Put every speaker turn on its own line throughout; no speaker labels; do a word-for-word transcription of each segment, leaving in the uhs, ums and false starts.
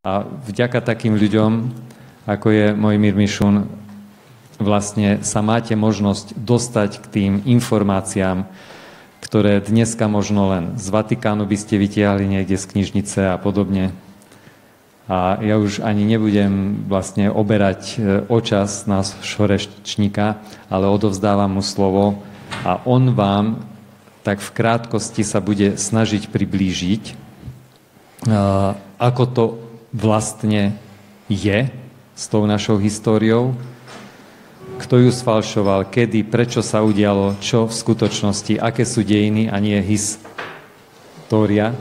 A vďaka takým ľuďom, ako je Mojmír Mišun, vlastne sa máte možnosť dostať k tým informáciám, ktoré dneska možno len z Vatikánu by ste vytiahli niekde z knižnice a podobne. A ja už ani nebudem vlastne oberať o čas nášho rečníka, ale odovzdávam mu slovo a on vám tak v krátkosti sa bude snažiť priblížiť, ako to vlastne je s tou našou históriou, kto ju sfalšoval, kedy, prečo sa udialo, čo v skutočnosti, aké sú dejiny a nie história.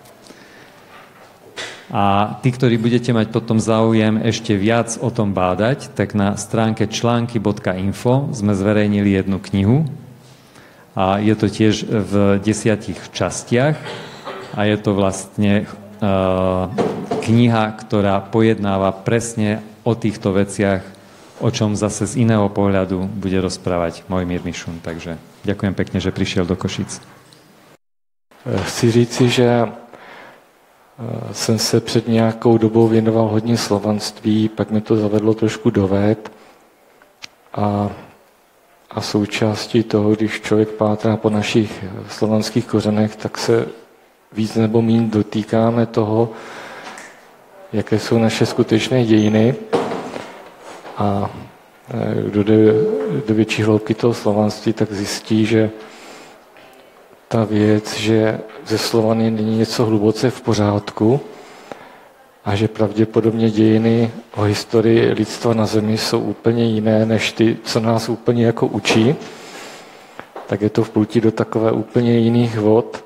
A tí, ktorí budete mať potom záujem ešte viac o tom bádať, tak na stránke články bodka info sme zverejnili jednu knihu a je to tiež v desiatich častiach a je to vlastne uh, kniha, ktorá pojednáva presne o týchto veciach, o čom zase z iného pohľadu bude rozprávať Mojmír Mišun. Takže ďakujem pekne, že prišiel do Košic.
Chci říci, že jsem se před nějakou dobou věnoval hodně slovanství, pak mi to zavedlo trošku do vét a, a součástí toho, když člověk pátrá po našich slovanských kořenech, tak se víc nebo míň dotýkáme toho, jaké jsou naše skutečné dějiny. A kdo jde do větší hloubky toho slovanství, tak zjistí, že ta věc, že ze Slovany není něco hluboce v pořádku a že pravděpodobně dějiny o historii lidstva na zemi jsou úplně jiné, než ty, co nás úplně jako učí, tak je to vplutí do takové úplně jiných vod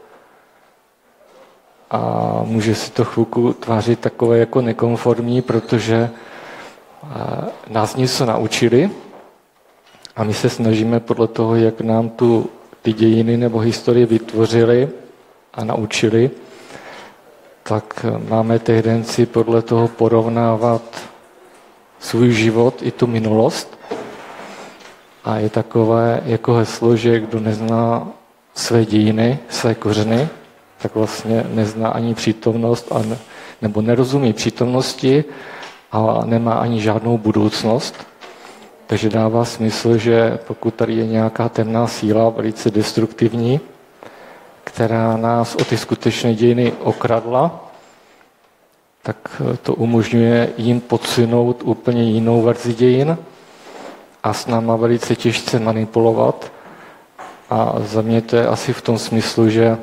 a může si to chvilku tvářit takové jako nekonformní, protože nás něco naučili a my se snažíme podle toho, jak nám tu ty dějiny nebo historie vytvořili a naučili, tak máme tendenci podle toho porovnávat svůj život i tu minulost. A je takové jako heslo, že kdo nezná své dějiny, své kořeny, tak vlastně nezná ani přítomnost, a ne, nebo nerozumí přítomnosti a nemá ani žádnou budoucnost. Takže dává smysl, že pokud tady je nějaká temná síla, velice destruktivní, která nás o ty skutečné dějiny okradla, tak to umožňuje jim podsunout úplně jinou verzi dějin a s náma velice těžce manipulovat. A za mě to je asi v tom smyslu, že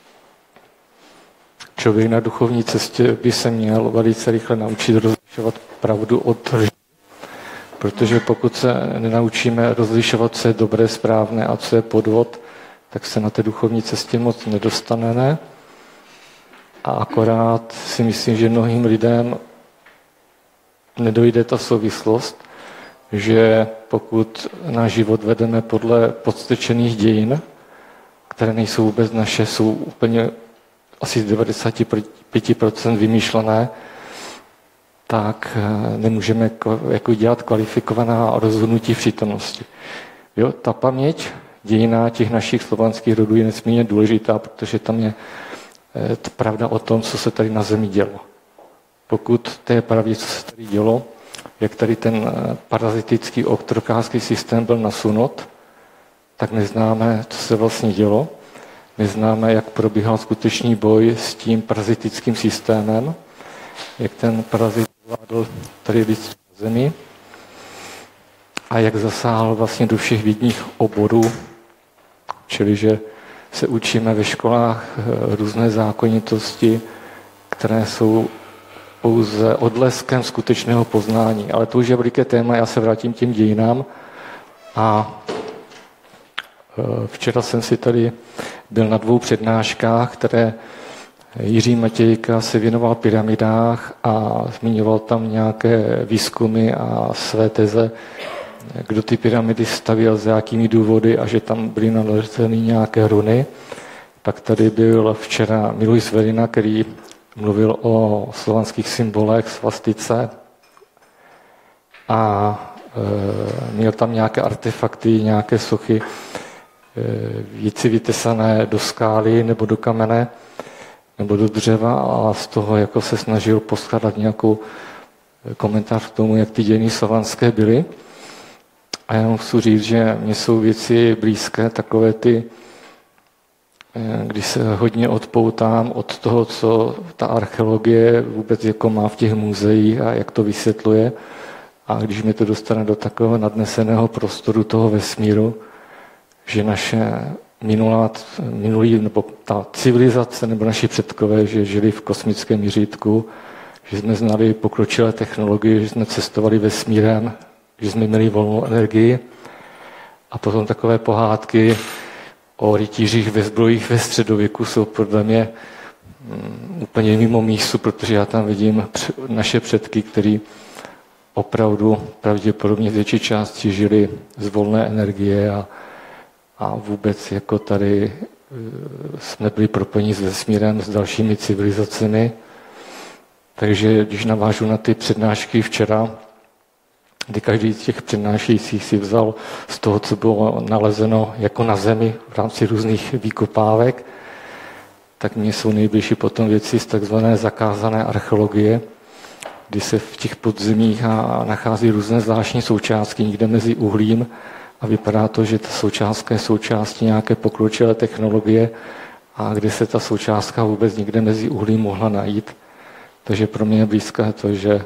člověk na duchovní cestě by se měl velice rychle naučit rozlišovat pravdu od lži. Protože pokud se nenaučíme rozlišovat, co je dobré, správné a co je podvod, tak se na té duchovní cestě moc nedostaneme. A akorát si myslím, že mnohým lidem nedojde ta souvislost, že pokud náš život vedeme podle podstrčených dějin, které nejsou vůbec naše, jsou úplně asi z devadesát pět procent vymýšlené, tak nemůžeme jako dělat kvalifikovaná rozhodnutí v přítomnosti. Jo, ta paměť dějina těch našich slovanských rodů je nesmírně důležitá, protože tam je to pravda o tom, co se tady na zemi dělo. Pokud to je pravdě, co se tady dělo, jak tady ten parazitický otrokářský systém byl nasunut, tak neznáme, co se vlastně dělo. Neznáme, jak probíhal skutečný boj s tím parazitickým systémem, jak ten parazit vládl tady lidství na zemi a jak zasáhl vlastně do všech vidních oborů, čili že se učíme ve školách různé zákonitosti, které jsou pouze odleskem skutečného poznání. Ale to už je veliké téma, já se vrátím těm dějinám. A včera jsem si tady byl na dvou přednáškách, které Jiří Matějka se věnoval pyramidách a zmiňoval tam nějaké výzkumy a své teze, kdo ty pyramidy stavěl, za jakými důvody a že tam byly nalezeny nějaké runy. Pak tady byl včera Miluj Zverina, který mluvil o slovanských symbolech, svastice a e, měl tam nějaké artefakty, nějaké sochy, e, věci vytesané do skály nebo do kamene. nebo do dřeva a z toho jako se snažil poskládat nějakou komentář k tomu, jak ty dějiny slovanské byly. A já musím říct, že mně jsou věci blízké, takové ty, když se hodně odpoutám od toho, co ta archeologie vůbec jako má v těch muzeích a jak to vysvětluje. A když mi to dostane do takového nadneseného prostoru toho vesmíru, že naše minulá, minulý, nebo ta civilizace, nebo naši předkové, že žili v kosmickém měřítku, že jsme znali pokročilé technologie, že jsme cestovali vesmírem, že jsme měli volnou energii. A potom takové pohádky o rytířích ve zbrojích ve středověku jsou podle mě um, úplně mimo místu, protože já tam vidím naše předky, kteří opravdu pravděpodobně z větší části žili z volné energie a, a vůbec jako tady jsme byli propojeni s vesmírem, s dalšími civilizacemi. Takže když navážu na ty přednášky včera, kdy každý z těch přednášejících si vzal z toho, co bylo nalezeno jako na zemi v rámci různých výkopávek, tak mně jsou nejbližší potom věci z takzvané zakázané archeologie, kdy se v těch podzemích a nachází různé zvláštní součástky někde mezi uhlím a vypadá to, že ta součástka je součástí nějaké pokročilé technologie a kde se ta součástka vůbec někde mezi uhlím mohla najít. Takže pro mě je blízké to, že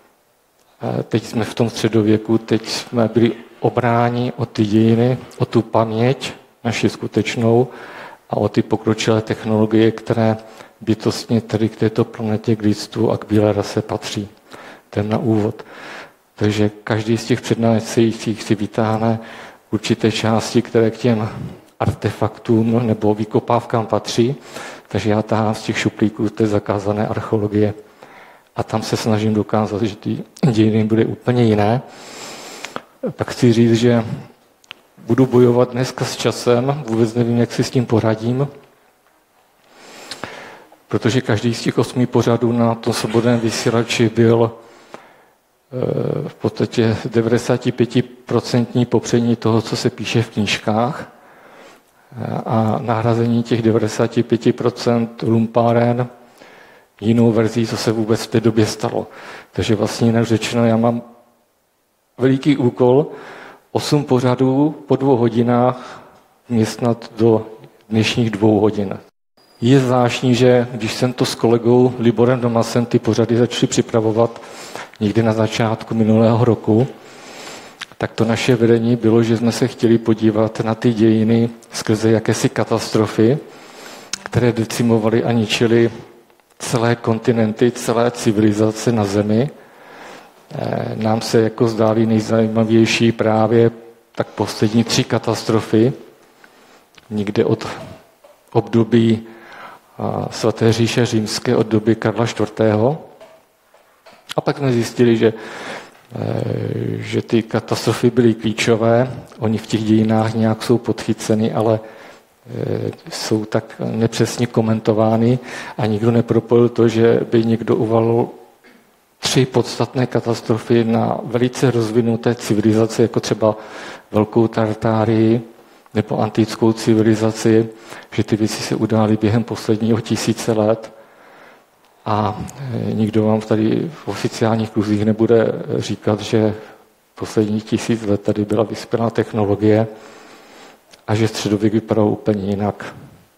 teď jsme v tom středověku, teď jsme byli obráni o ty dějiny, o tu paměť naši skutečnou a o ty pokročilé technologie, které bytostně tedy k této planetě, k lidstvu a k bílé rase patří. Ten na úvod. Takže každý z těch přednášejících si vytáhne určité části, které k těm artefaktům nebo vykopávkám patří. Takže já tahám z těch šuplíků té zakázané archeologie. A tam se snažím dokázat, že ty dějiny byly úplně jiné. Tak chci říct, že budu bojovat dneska s časem, vůbec nevím, jak si s tím poradím, protože každý z těch osmi pořadů na tom svobodném vysílači byl v podstatě devadesát pět procent popření toho, co se píše v knížkách a nahrazení těch devadesát pět procent lumpáren jinou verzí, co se vůbec v té době stalo. Takže vlastně jinak řečeno, já mám veliký úkol, osm pořadů po dvou hodinách vměstnat do dnešních dvou hodin. Je zvláštní, že když jsem to s kolegou Liborem Domasem ty pořady začali připravovat někdy na začátku minulého roku, tak to naše vedení bylo, že jsme se chtěli podívat na ty dějiny skrze jakési katastrofy, které decimovaly a ničily celé kontinenty, celé civilizace na Zemi. Nám se jako zdály nejzajímavější právě tak poslední tři katastrofy, někde od období svaté říše římské, od doby Karla čtvrtého. A pak jsme zjistili, že, že ty katastrofy byly klíčové, oni v těch dějinách nějak jsou podchyceny, ale jsou tak nepřesně komentovány a nikdo nepropojil to, že by někdo uvalil tři podstatné katastrofy na velice rozvinuté civilizace, jako třeba Velkou Tartárii nebo antickou civilizaci, že ty věci se udály během posledního tisíce let a nikdo vám tady v oficiálních kruzích nebude říkat, že posledních tisíc let tady byla vyspělá technologie a že středověk vypadal úplně jinak.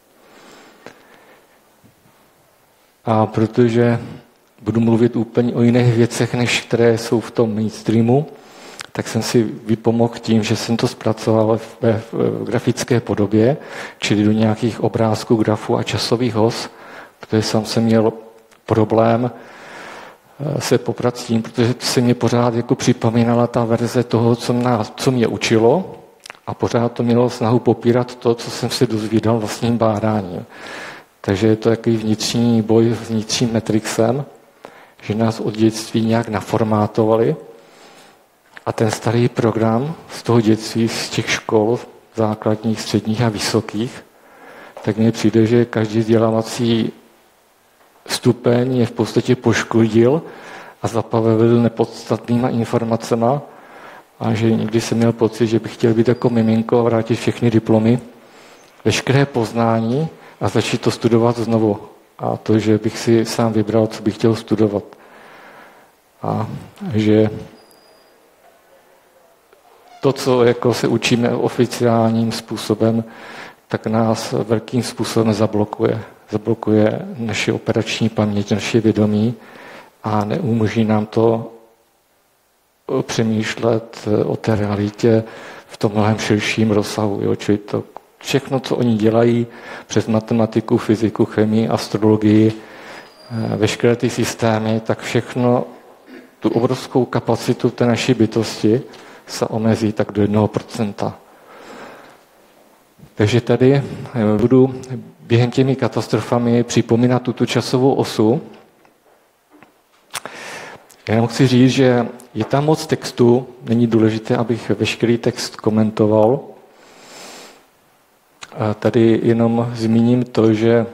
A protože budu mluvit úplně o jiných věcech, než které jsou v tom mainstreamu, tak jsem si vypomohl tím, že jsem to zpracoval ve grafické podobě, čili do nějakých obrázků, grafů a časových os, protože jsem se měl problém se poprat s tím, protože se mě pořád jako připomínala ta verze toho, co, nás, co mě učilo, a pořád to mělo snahu popírat to, co jsem si dozvídal vlastním bádáním. Takže je to takový vnitřní boj s vnitřním Matrixem, že nás od dětství nějak naformátovali a ten starý program z toho dětství, z těch škol základních, středních a vysokých, tak mně přijde, že každý vzdělávací stupeň je v podstatě poškodil a zapavil nepodstatnýma informacema a že někdy jsem měl pocit, že bych chtěl být jako miminko a vrátit všechny diplomy, veškeré poznání a začít to studovat znovu a to, že bych si sám vybral, co bych chtěl studovat. A že to, co jako se učíme oficiálním způsobem, tak nás velkým způsobem zablokuje. Zablokuje naši operační paměť, naše vědomí a neumožní nám to přemýšlet o té realitě v tom mnohem širším rozsahu. Jo? Čili to všechno, co oni dělají přes matematiku, fyziku, chemii, astrologii, veškeré ty systémy, tak všechno tu obrovskou kapacitu té naší bytosti se omezí tak do jednoho procenta. Takže tady budu během těmi katastrofami připomínat tuto časovou osu. Já chci říct, že je tam moc textu, není důležité, abych veškerý text komentoval. A tady jenom zmíním to, že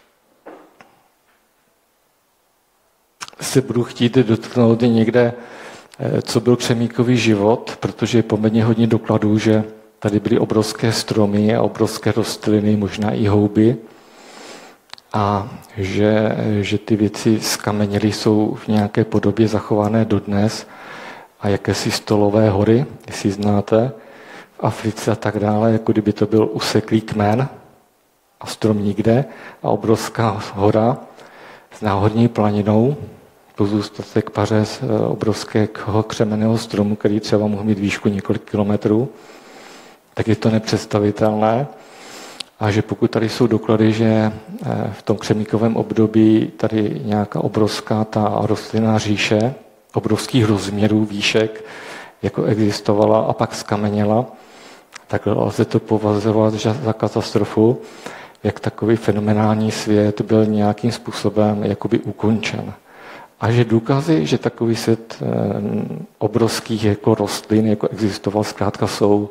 se budu chtít dotknout někde, co byl Křemíkový život, protože je poměrně hodně dokladů, že tady byly obrovské stromy a obrovské rostliny, možná i houby. A že, že ty věci skameněly, jsou v nějaké podobě zachované dodnes. A jakési stolové hory, jestli znáte, v Africe a tak dále, jako kdyby to byl useklý kmen a strom nikde a obrovská hora s náhorní planinou, pozůstatek paře z obrovského křemenného stromu, který třeba mohl mít výšku několik kilometrů, tak je to nepředstavitelné. A že pokud tady jsou doklady, že v tom Křemíkovém období tady nějaká obrovská ta rostlinná říše, obrovských rozměrů, výšek, jako existovala a pak skameněla, tak lze to považovat za katastrofu, jak takový fenomenální svět byl nějakým způsobem jakoby ukončen. A že důkazy, že takový svět obrovských jako rostlin jako existoval, zkrátka jsou.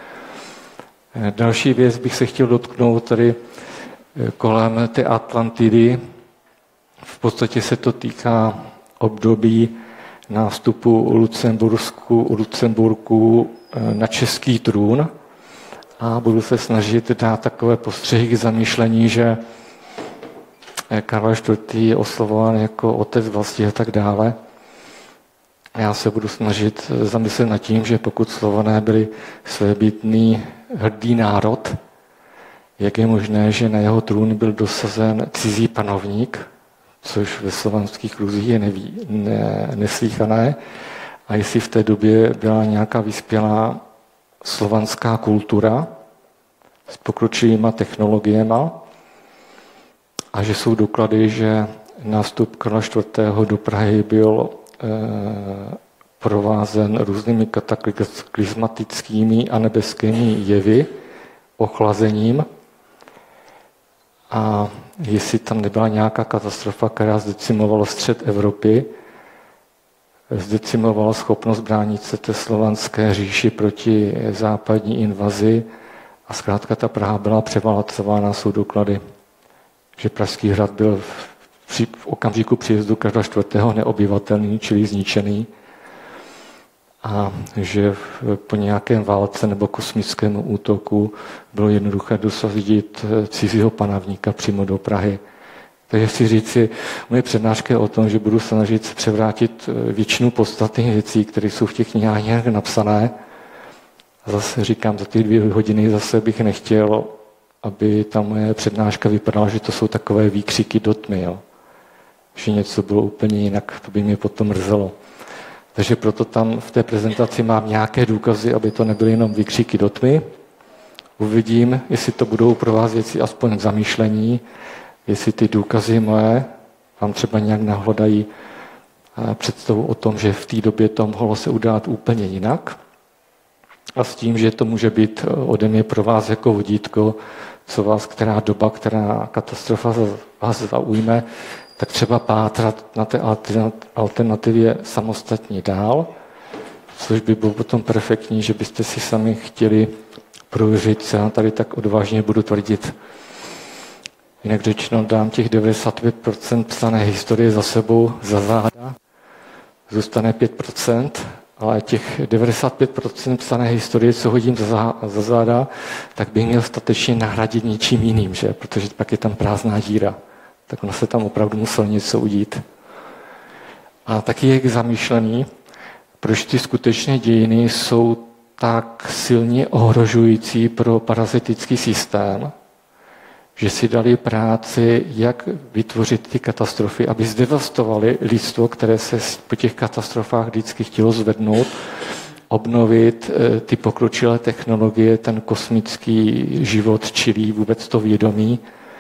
Další věc bych se chtěl dotknout tady kolem té Atlantidy. V podstatě se to týká období nástupu Lucembursku, Lucemburku na český trůn a budu se snažit dát takové postřehy k zamýšlení, že Karel čtvrtý je oslovován jako otec vlasti a tak dále. Já se budu snažit zamyslet nad tím, že pokud Slované byli svébytný hrdý národ, jak je možné, že na jeho trůn byl dosazen cizí panovník, což ve slovanských kruzích je neví, ne, neslýchané, a jestli v té době byla nějaká vyspělá slovanská kultura s pokročilýma technologiemi a že jsou doklady, že nástup Karla čtvrtého do Prahy byl eh, provázen různými kataklizmatickými a nebeskými jevy, ochlazením. A jestli tam nebyla nějaká katastrofa, která zdecimovala střed Evropy, zdecimovala schopnost bránit se té slovanské říši proti západní invazi a zkrátka ta Praha byla převálcována, jsou doklady, že Pražský hrad byl v, při, v okamžiku příjezdu Karla čtvrtého neobyvatelný, čili zničený, a že po nějakém válce nebo kosmickém útoku bylo jednoduché dosadit cizího panovníka přímo do Prahy. Takže chci říci, moje přednáška je o tom, že budu snažit se převrátit většinu podstatných věcí, které jsou v těch knihách nějak napsané. A zase říkám, za ty dvě hodiny zase bych nechtěl, aby ta moje přednáška vypadala, že to jsou takové výkřiky do tmy. Jo? Že něco bylo úplně jinak, to by mě potom mrzelo. Takže proto tam v té prezentaci mám nějaké důkazy, aby to nebyly jenom výkřiky do tmy. Uvidím, jestli to budou pro vás věci aspoň k zamýšlení, jestli ty důkazy moje vám třeba nějak nahlodají představu o tom, že v té době to mohlo se udát úplně jinak. A s tím, že to může být ode mě pro vás jako vodítko, co vás, která doba, která katastrofa vás zaujme, tak třeba pátrat na té alternativě samostatně dál, což by bylo potom perfektní, že byste si sami chtěli prověřit, co já tady tak odvážně budu tvrdit. Jinak řečeno, dám těch devadesát pět procent psané historie za sebou, za záda, zůstane pět procent, ale těch devadesát pět procent psané historie, co hodím za, za záda, tak bych měl statečně nahradit něčím jiným, že? Protože pak je tam prázdná díra. tak ono se tam opravdu muselo něco udít. A taky je zamýšlený, proč ty skutečné dějiny jsou tak silně ohrožující pro parazitický systém, že si dali práci, jak vytvořit ty katastrofy, aby zdevastovali lidstvo, které se po těch katastrofách vždycky chtělo zvednout, obnovit ty pokročilé technologie, ten kosmický život, čilý vůbec to vědomí.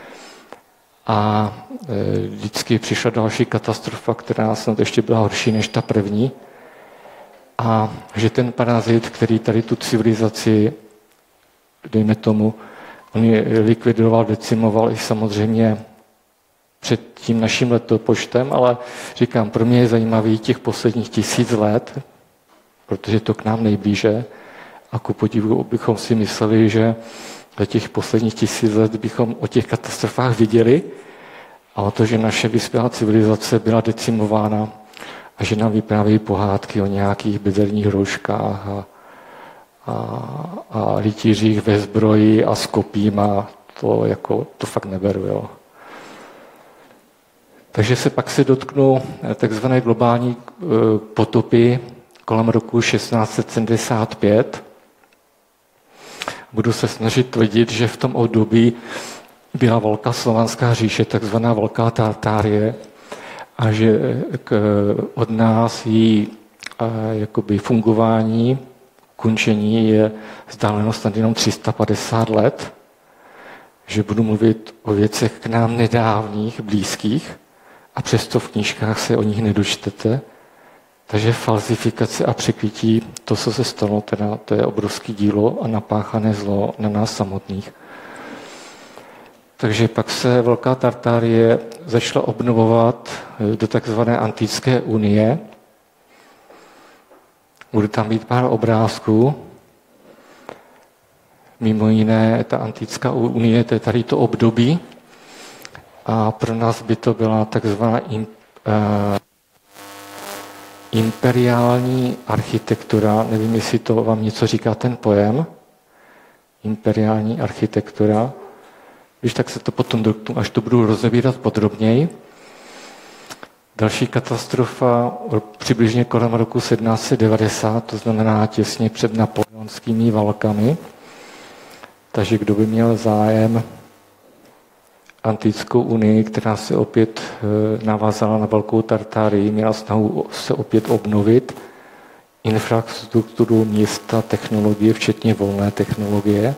A vždycky přišla další katastrofa, která snad ještě byla horší než ta první. A že ten parazit, který tady tu civilizaci, dejme tomu, on je likvidoval, decimoval i samozřejmě před tím naším letopočtem, ale říkám, pro mě je zajímavý těch posledních tisíc let, protože to k nám nejblíže a ku podivu bychom si mysleli, že za těch posledních tisíc let bychom o těch katastrofách viděli a o to, že naše vyspělá civilizace byla decimována a že nám vyprávějí pohádky o nějakých bezerních rouškách a, a, a rytířích ve zbroji a s kopíma, to, jako, to fakt neberu. Jo. Takže se pak se dotknu takzvané globální potopy kolem roku šestnáct set sedmdesát pět. Budu se snažit tvrdit, že v tom období byla velká slovanská říše, takzvaná Velká Tartárie, a že k, od nás jí a, jakoby fungování, končení je vzdáleno snad jenom tři sta padesát let, že budu mluvit o věcech k nám nedávných, blízkých, a přesto v knížkách se o nich nedočtete. Takže falzifikace a překrytí, to, co se stalo, teda, to je obrovské dílo a napáchané zlo na nás samotných. Takže pak se Velká Tartárie začala obnovovat do takzvané Antické unie. Bude tam být pár obrázků. Mimo jiné, ta Antická unie, to je tady to období. A pro nás by to byla takzvaná uh, imperiální architektura. Nevím, jestli to vám něco říká ten pojem. Imperiální architektura. Když tak se to potom dotknu, až to budu rozebírat podrobněji. Další katastrofa přibližně kolem roku sedmnáct set devadesát, to znamená těsně před napoleonskými válkami. Takže kdo by měl zájem Antickou unii, která se opět navázala na Velkou Tartárii, měla snahu se opět obnovit infrastrukturu města, technologie, včetně volné technologie.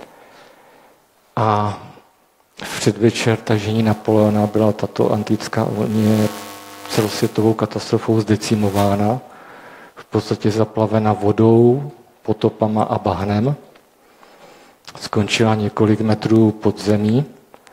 A v předvečer tažení Napoleona byla tato Antická unie celosvětovou katastrofou zdecimována, v podstatě zaplavena vodou, potopama a bahnem. Skončila několik metrů pod zemí.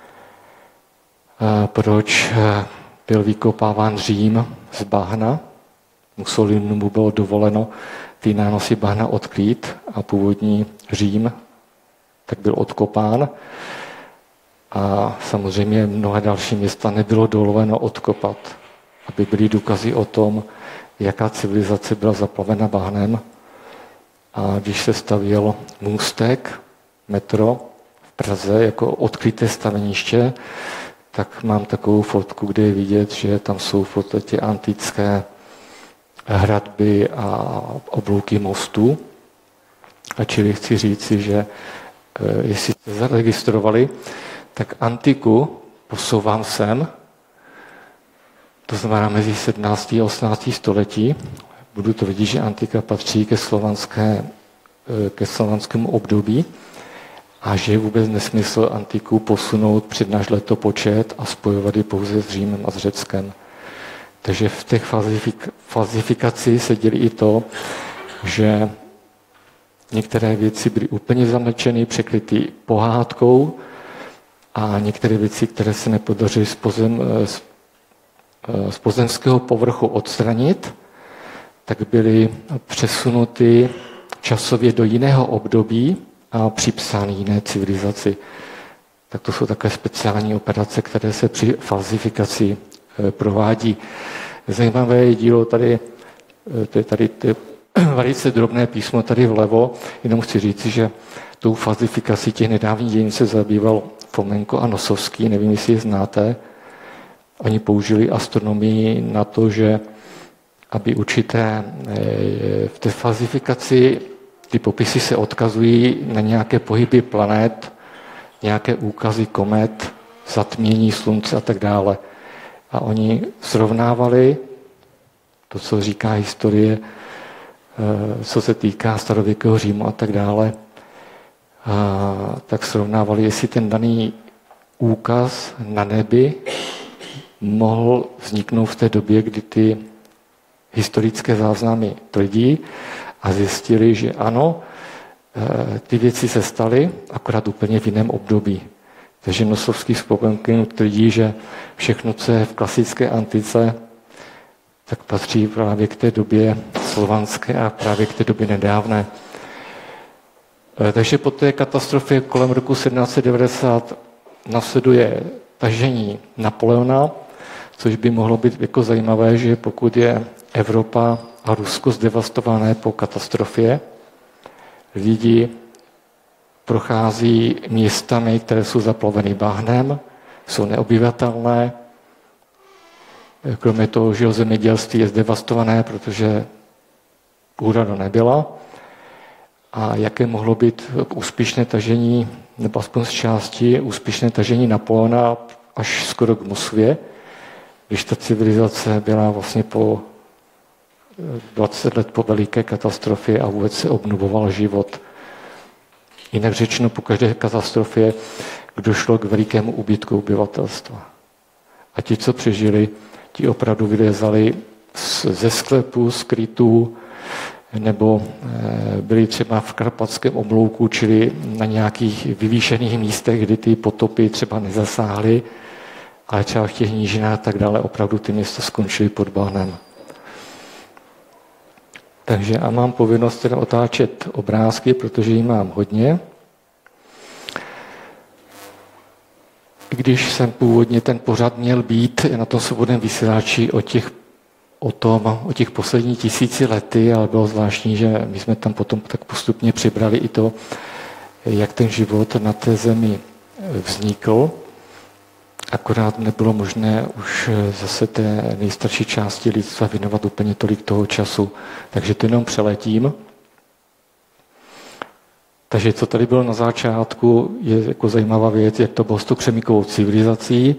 Proč byl vykopáván Řím z bahna? Mussolinimu bylo dovoleno ty nánosy bahna odkrýt a původní Řím tak byl odkopán. A samozřejmě mnoha další města nebylo dovoleno odkopat, aby byly důkazy o tom, jaká civilizace byla zaplavena bahnem. A když se stavěl můstek, metro v Praze jako odkryté staveniště, tak mám takovou fotku, kde je vidět, že tam jsou v podstatě antické hradby a oblouky mostů. A čili chci říci, že jestli jste zaregistrovali, tak antiku posouvám sem, to znamená mezi sedmnáctým a osmnáctým století. Budu tvrdit, že antika patří ke, slovanské, ke slovanskému období a že je vůbec nesmysl antiku posunout před náš letopočet a spojovat ji pouze s Římem a s Řeckem. Takže v těch falzifik- falzifikaci se dělí i to, že některé věci byly úplně zamlčeny, překryty pohádkou a některé věci, které se nepodařily z, pozem, z, z pozemského povrchu odstranit, tak byly přesunuty časově do jiného období a připsány jiné civilizaci. Tak to jsou také speciální operace, které se při falzifikaci provádí. Zajímavé je dílo tady, to je tady to je velice drobné písmo tady vlevo, jenom chci říci, že tou falzifikací těch nedávných dějin se zabýval Fomenko a Nosovský, nevím, jestli je znáte. Oni použili astronomii na to, že aby určité v té fazifikaci ty popisy se odkazují na nějaké pohyby planet, nějaké úkazy komet, zatmění slunce a tak dále. A oni srovnávali to, co říká historie, co se týká starověkého Římu a tak dále, a tak srovnávali, jestli ten daný úkaz na nebi mohl vzniknout v té době, kdy ty historické záznamy tvrdí, a zjistili, že ano, ty věci se staly, akorát úplně v jiném období. Takže nosovský vzpomínky tvrdí, že všechno, co je v klasické antice, tak patří právě k té době slovanské a právě k té době nedávné. Takže po té katastrofě kolem roku sedmnáct set devadesát nasleduje tažení Napoleona, což by mohlo být jako zajímavé, že pokud je Evropa a Rusko zdevastované po katastrofě, lidi prochází městami, které jsou zaplaveny bahnem, jsou neobyvatelné. Kromě toho, že zemědělství je zdevastované, protože úroda nebyla. A jaké mohlo být úspěšné tažení, nebo aspoň z části úspěšné tažení Napoleona až skoro k Moskvě, když ta civilizace byla vlastně po dvacet let po veliké katastrofě a vůbec se obnovoval život. Jinak řečeno, po každé katastrofě došlo k velikému úbytku obyvatelstva. A ti, co přežili, ti opravdu vylezali ze sklepů, z krytů, nebo byli třeba v karpatském oblouku, čili na nějakých vyvýšených místech, kdy ty potopy třeba nezasáhly, ale třeba v těch nížinách a tak dále opravdu ty města skončily pod bahnem. Takže a mám povinnost teda otáčet obrázky, protože ji mám hodně. Když jsem původně ten pořad měl být na tom svobodném vysílači o těch, o tom, o těch posledních tisíci lety, ale bylo zvláštní, že my jsme tam potom tak postupně přibrali i to, jak ten život na té zemi vznikl. Akorát nebylo možné už zase té nejstarší části lidstva věnovat úplně tolik toho času. Takže to jenom přeletím. Takže co tady bylo na začátku, je jako zajímavá věc, jak to bylo s tou křemíkovou civilizací,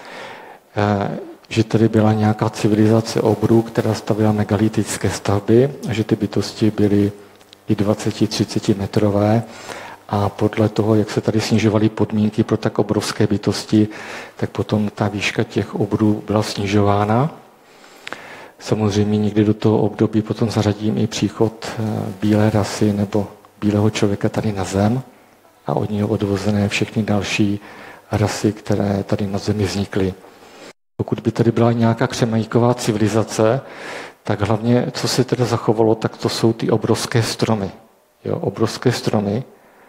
že tady byla nějaká civilizace obrů, která stavěla megalitické stavby, a že ty bytosti byly i dvacet třicet metrové. A podle toho, jak se tady snižovaly podmínky pro tak obrovské bytosti, tak potom ta výška těch obrů byla snižována. Samozřejmě někdy do toho období potom zařadím i příchod bílé rasy nebo bílého člověka tady na zem a od něho odvozené všechny další rasy, které tady na zemi vznikly. Pokud by tady byla nějaká křemíková civilizace, tak hlavně, co se teda zachovalo, tak to jsou ty obrovské stromy. Jo, obrovské stromy,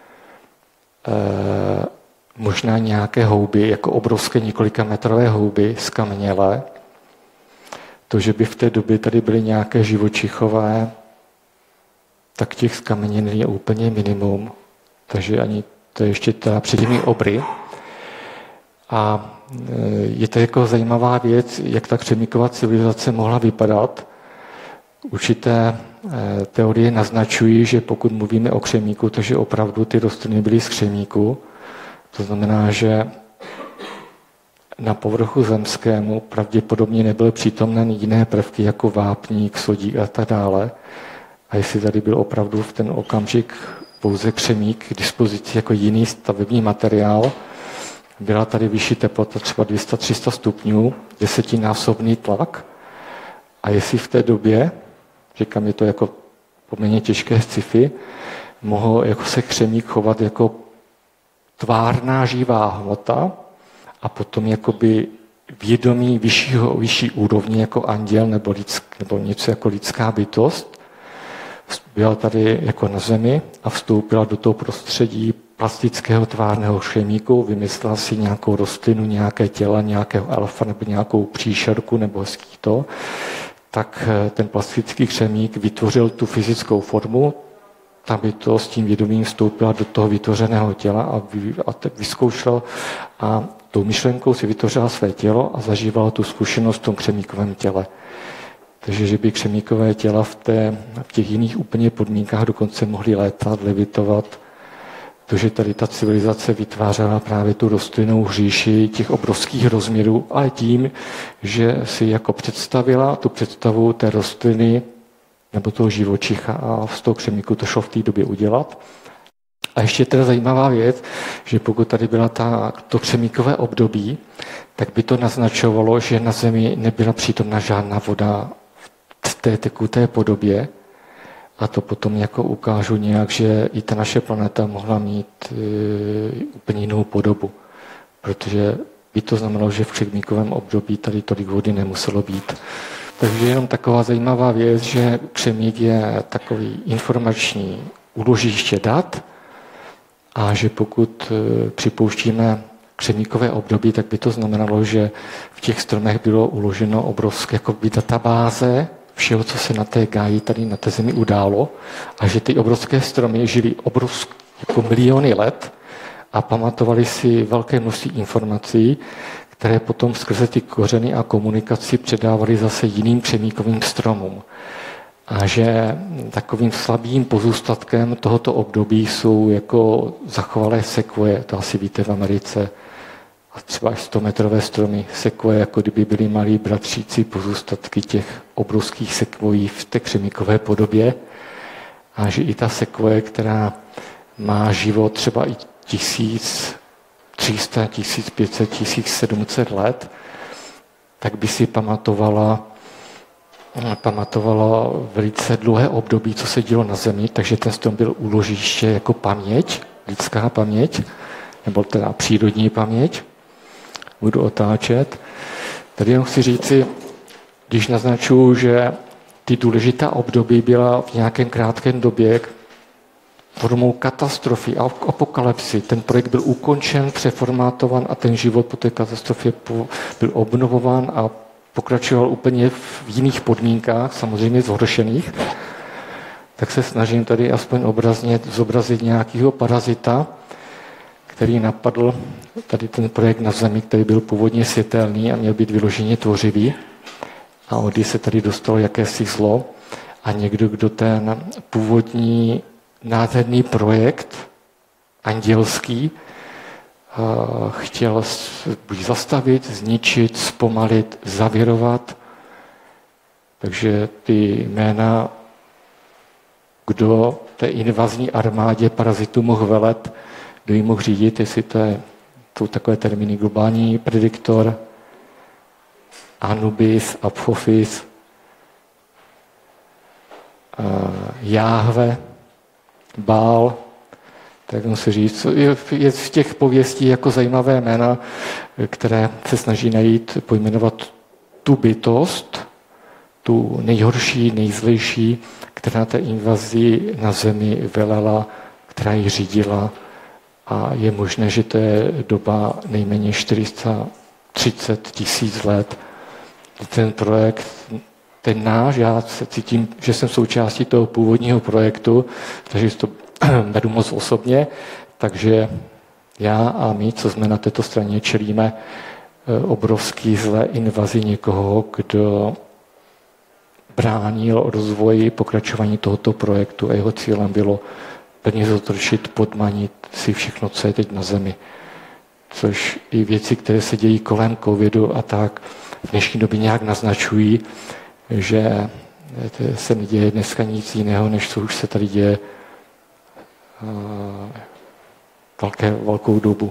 E, možná nějaké houby, jako obrovské několika metrové houby, skamenělé. To, že by v té době tady byly nějaké živočichové, tak těch skameněn je úplně minimum. Takže ani to je ještě teda před těmi obry. A e, je to jako zajímavá věc, jak ta křemíková civilizace mohla vypadat. Určité teorie naznačují, že pokud mluvíme o křemíku, takže opravdu ty rostliny byly z křemíku. To znamená, že na povrchu zemskému pravděpodobně nebyly přítomné jiné prvky jako vápník, sodík a tak dále. A jestli tady byl opravdu v ten okamžik pouze křemík k dispozici jako jiný stavební materiál, byla tady vyšší teplota, třeba dvě stě až tři sta stupňů, desetinásobný tlak. A jestli v té době, říkám, je to jako poměrně těžké sci-fi, mohl jako se křemík chovat jako tvárná živá hmota a potom jakoby vědomí vyššího, vyšší úrovně jako anděl nebo, lidsk, nebo něco jako lidská bytost, byla tady jako na zemi a vstoupila do toho prostředí plastického tvárného křemíku, vymyslela si nějakou rostlinu, nějaké těla, nějakého alfa nebo nějakou příšerku nebo hezký to, tak ten plastický křemík vytvořil tu fyzickou formu, ta bytost s tím vědomím vstoupila do toho vytvořeného těla a, vy, a tak vyzkoušela a tou myšlenkou si vytvořila své tělo a zažívala tu zkušenost v tom křemíkovém těle. Takže, že by křemíkové těla v, té, v těch jiných úplně podmínkách dokonce mohly létat, levitovat. To, že tady ta civilizace vytvářela právě tu rostlinnou říši těch obrovských rozměrů, ale tím, že si jako představila tu představu té rostliny nebo toho živočicha a z toho křemíku to šlo v té době udělat. A ještě teda zajímavá věc, že pokud tady byla ta, to křemíkové období, tak by to naznačovalo, že na Zemi nebyla přítomna žádná voda v té tekuté podobě. A to potom jako ukážu nějak, že i ta naše planeta mohla mít e, úplně jinou podobu. Protože by to znamenalo, že v křemíkovém období tady tolik vody nemuselo být. Takže jenom taková zajímavá věc, že křemík je takový informační úložiště dat a že pokud e, připouštíme křemíkové období, tak by to znamenalo, že v těch stromech bylo uloženo obrovské jakoby databáze všeho, co se na té gáji tady na té Zemi událo a že ty obrovské stromy žili obrovské, jako miliony let a pamatovali si velké množství informací, které potom skrze ty kořeny a komunikaci předávali zase jiným křemíkovým stromům. A že takovým slabým pozůstatkem tohoto období jsou jako zachovalé sekvoje, to asi víte v Americe, a třeba až stometrové stromy sekvoje, jako kdyby byly malí bratříci pozůstatky těch obrovských sekvojí v té křemíkové podobě. A že i ta sekvoje, která má život třeba i tisíc tři sta, tisíc pět set, tisíc sedm set let, tak by si pamatovala, pamatovala velice dlouhé období, co se dělo na Zemi, takže ten strom byl úložiště jako paměť, lidská paměť, nebo teda přírodní paměť. Budu otáčet. Tady jenom chci říci, když naznačuju, že ty důležitá období byla v nějakém krátkém době formou katastrofy a apokalypsy. Ten projekt byl ukončen, přeformátovan a ten život po té katastrofě byl obnovován a pokračoval úplně v jiných podmínkách, samozřejmě zhoršených. Tak se snažím tady aspoň obrazně zobrazit nějakého parazita, který napadl tady ten projekt na Zemi, který byl původně světelný a měl být vyloženě tvořivý. A oddy se tady dostalo jakési zlo a někdo, kdo ten původní nádherný projekt andělský chtěl buď zastavit, zničit, zpomalit, zavirovat. Takže ty jména, kdo té invazní armádě parazitů mohl velet, kdo ji mohl řídit, jestli to je, jsou takové termíny globální prediktor, Anubis, Apophis, Jáhve, Bál, tak musím říct, je v těch pověstí jako zajímavé jména, které se snaží najít, pojmenovat tu bytost, tu nejhorší, nejzlejší, která na té invazi na Zemi velela, která ji řídila. A je možné, že to je doba nejméně čtyři sta třicet tisíc let. Ten projekt, ten náš, já se cítím, že jsem součástí toho původního projektu, takže to beru moc osobně, takže já a my, co jsme na této straně, čelíme obrovský zlé invazi někoho, kdo bránil rozvoji, pokračování tohoto projektu a jeho cílem bylo plně zotročit, podmanit si všechno, co je teď na Zemi. Což i věci, které se dějí kolem covidu a tak, v dnešní době nějak naznačují, že se neděje dneska nic jiného, než co už se tady děje velké, velkou dobu.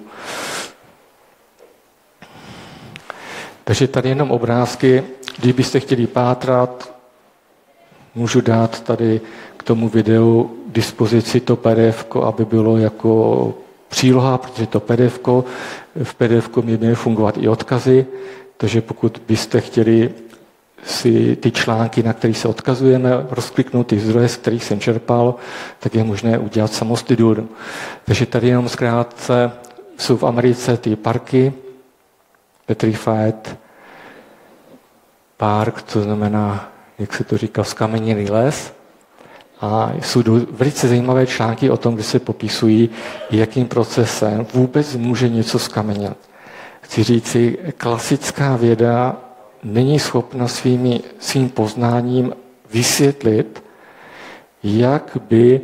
Takže tady jenom obrázky. Kdybyste chtěli pátrat, můžu dát tady k tomu videu k dispozici to P D F, aby bylo jako příloha, protože to P D F, v P D F mi měly fungovat i odkazy, takže pokud byste chtěli si ty články, na které se odkazujeme, rozkliknout ty zdroje, z kterých jsem čerpal, tak je možné udělat samostudium. Takže tady jenom zkrátce jsou v Americe ty parky, Petrified Park, to znamená, jak se to říká, skameněný les. A jsou velice zajímavé články o tom, kde se popisují, jakým procesem vůbec může něco skamenět. Chci říci, klasická věda není schopna svými, svým poznáním vysvětlit, jak by,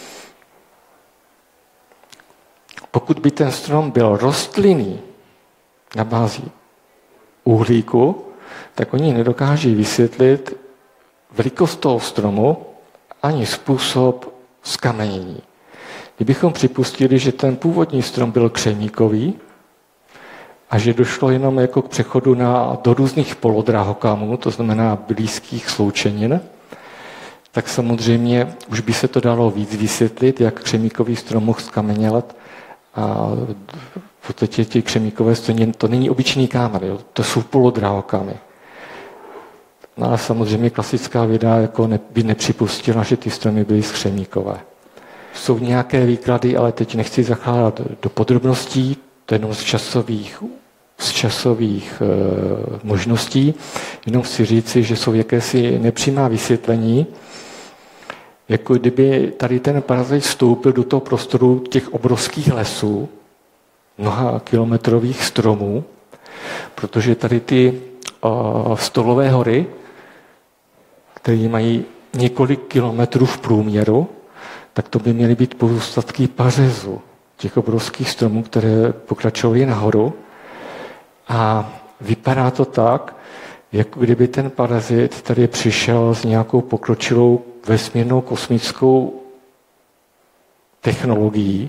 pokud by ten strom byl rostlinný na bázi uhlíku, tak oni nedokáží vysvětlit velikost toho stromu ani způsob skamenění. Kdybychom připustili, že ten původní strom byl křemíkový a že došlo jenom jako k přechodu na, do různých polodrahokamů, to znamená blízkých sloučenin, tak samozřejmě už by se to dalo víc vysvětlit, jak křemíkový strom mohl skamenělat. A v podstatě ty křemíkové stromy, to není obyčejný kámen, jo? To jsou polodrahokamy. No ale samozřejmě klasická věda jako ne, by nepřipustila, že ty stromy byly křemíkové. Jsou nějaké výklady, ale teď nechci zacházet do podrobností, to je jenom z časových, z časových e, možností. Jenom chci říci, že jsou jakési nepřímá vysvětlení, jako kdyby tady ten parazit vstoupil do toho prostoru těch obrovských lesů, mnoha kilometrových stromů, protože tady ty uh, stolové hory, které mají několik kilometrů v průměru, tak to by měly být pozůstatky pařezu, těch obrovských stromů, které pokračovaly nahoru. A vypadá to tak, jako kdyby ten parazit tady přišel s nějakou pokročilou vesmírnou kosmickou technologií.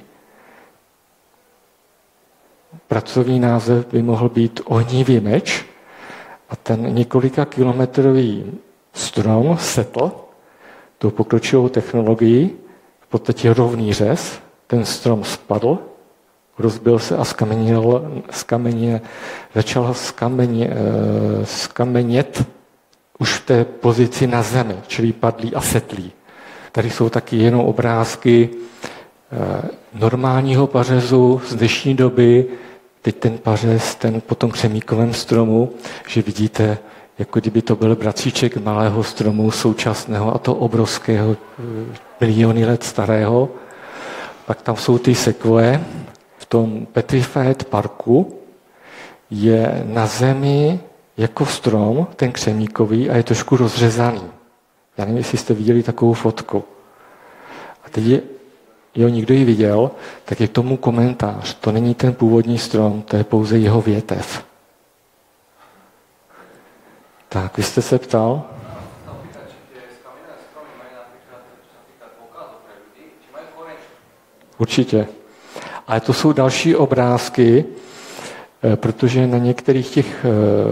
Pracovní název by mohl být ohnivý meč a ten několika kilometrový strom setl tou pokročilou technologií, v podstatě rovný řez, ten strom spadl, rozbil se a skameněl, skameně, začal skameně, skamenět už v té pozici na zemi, čili padlý a setlý. Tady jsou taky jenom obrázky normálního pařezu z dnešní doby, teď ten pařez, ten po tom křemíkovém stromu, že vidíte, jako kdyby to byl bratříček malého stromu současného a to obrovského, miliony let starého. Pak tam jsou ty sekvoje. V tom Petrified parku je na zemi jako strom, ten křemíkový, a je trošku rozřezaný. Já nevím, jestli jste viděli takovou fotku. A teď je, jo, někdo ji viděl, tak je k tomu komentář. To není ten původní strom, to je pouze jeho větev. Tak, vy jste se ptal? Určitě. Ale to jsou další obrázky, protože na některých těch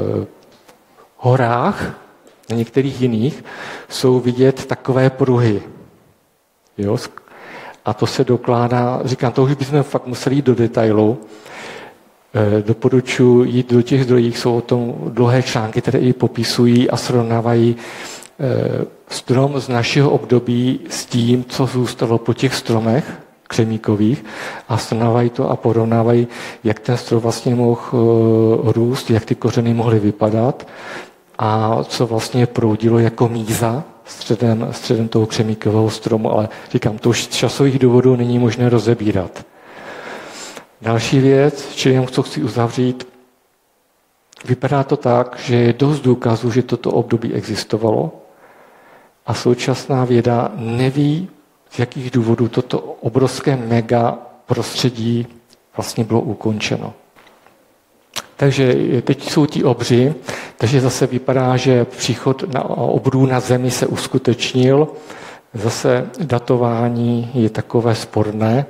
horách, na některých jiných, jsou vidět takové pruhy. Jo? A to se dokládá, říkám, to už bychom fakt museli jít do detailu. Doporučuji jít do těch zdrojů, jsou o tom dlouhé články, které i popisují a srovnávají strom z našeho období s tím, co zůstalo po těch stromech křemíkových, a srovnávají to a porovnávají, jak ten strom vlastně mohl růst, jak ty kořeny mohly vypadat a co vlastně proudilo jako míza středem, středem toho křemíkového stromu, ale říkám, to už z časových důvodů není možné rozebírat. Další věc, čili jenom co chci uzavřít, vypadá to tak, že je dost důkazů, že toto období existovalo a současná věda neví, z jakých důvodů toto obrovské mega prostředí vlastně bylo ukončeno. Takže teď jsou ti obři, takže zase vypadá, že příchod na obrů na Zemi se uskutečnil. Zase datování je takové sporné.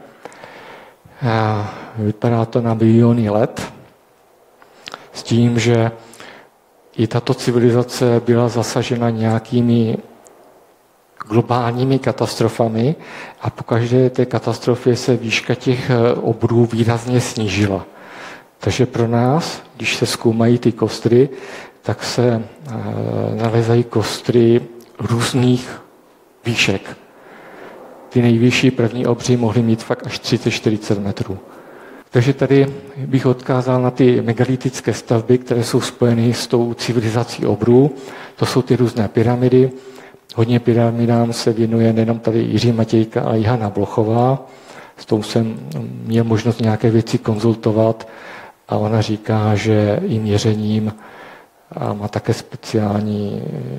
Vypadá to na biliony let. S tím, že i tato civilizace byla zasažena nějakými globálními katastrofami a po každé té katastrofě se výška těch obrů výrazně snížila. Takže pro nás, když se zkoumají ty kostry, tak se e, nalezají kostry různých výšek. Ty nejvyšší první obři mohly mít fakt až třicet čtyřicet metrů. Takže tady bych odkázal na ty megalitické stavby, které jsou spojeny s tou civilizací obrů. To jsou ty různé pyramidy. Hodně pyramidám se věnuje nejenom tady Jiří Matějka, ale i Hana Blochová. S tou jsem měl možnost nějaké věci konzultovat a ona říká, že i měřením a má také speciální,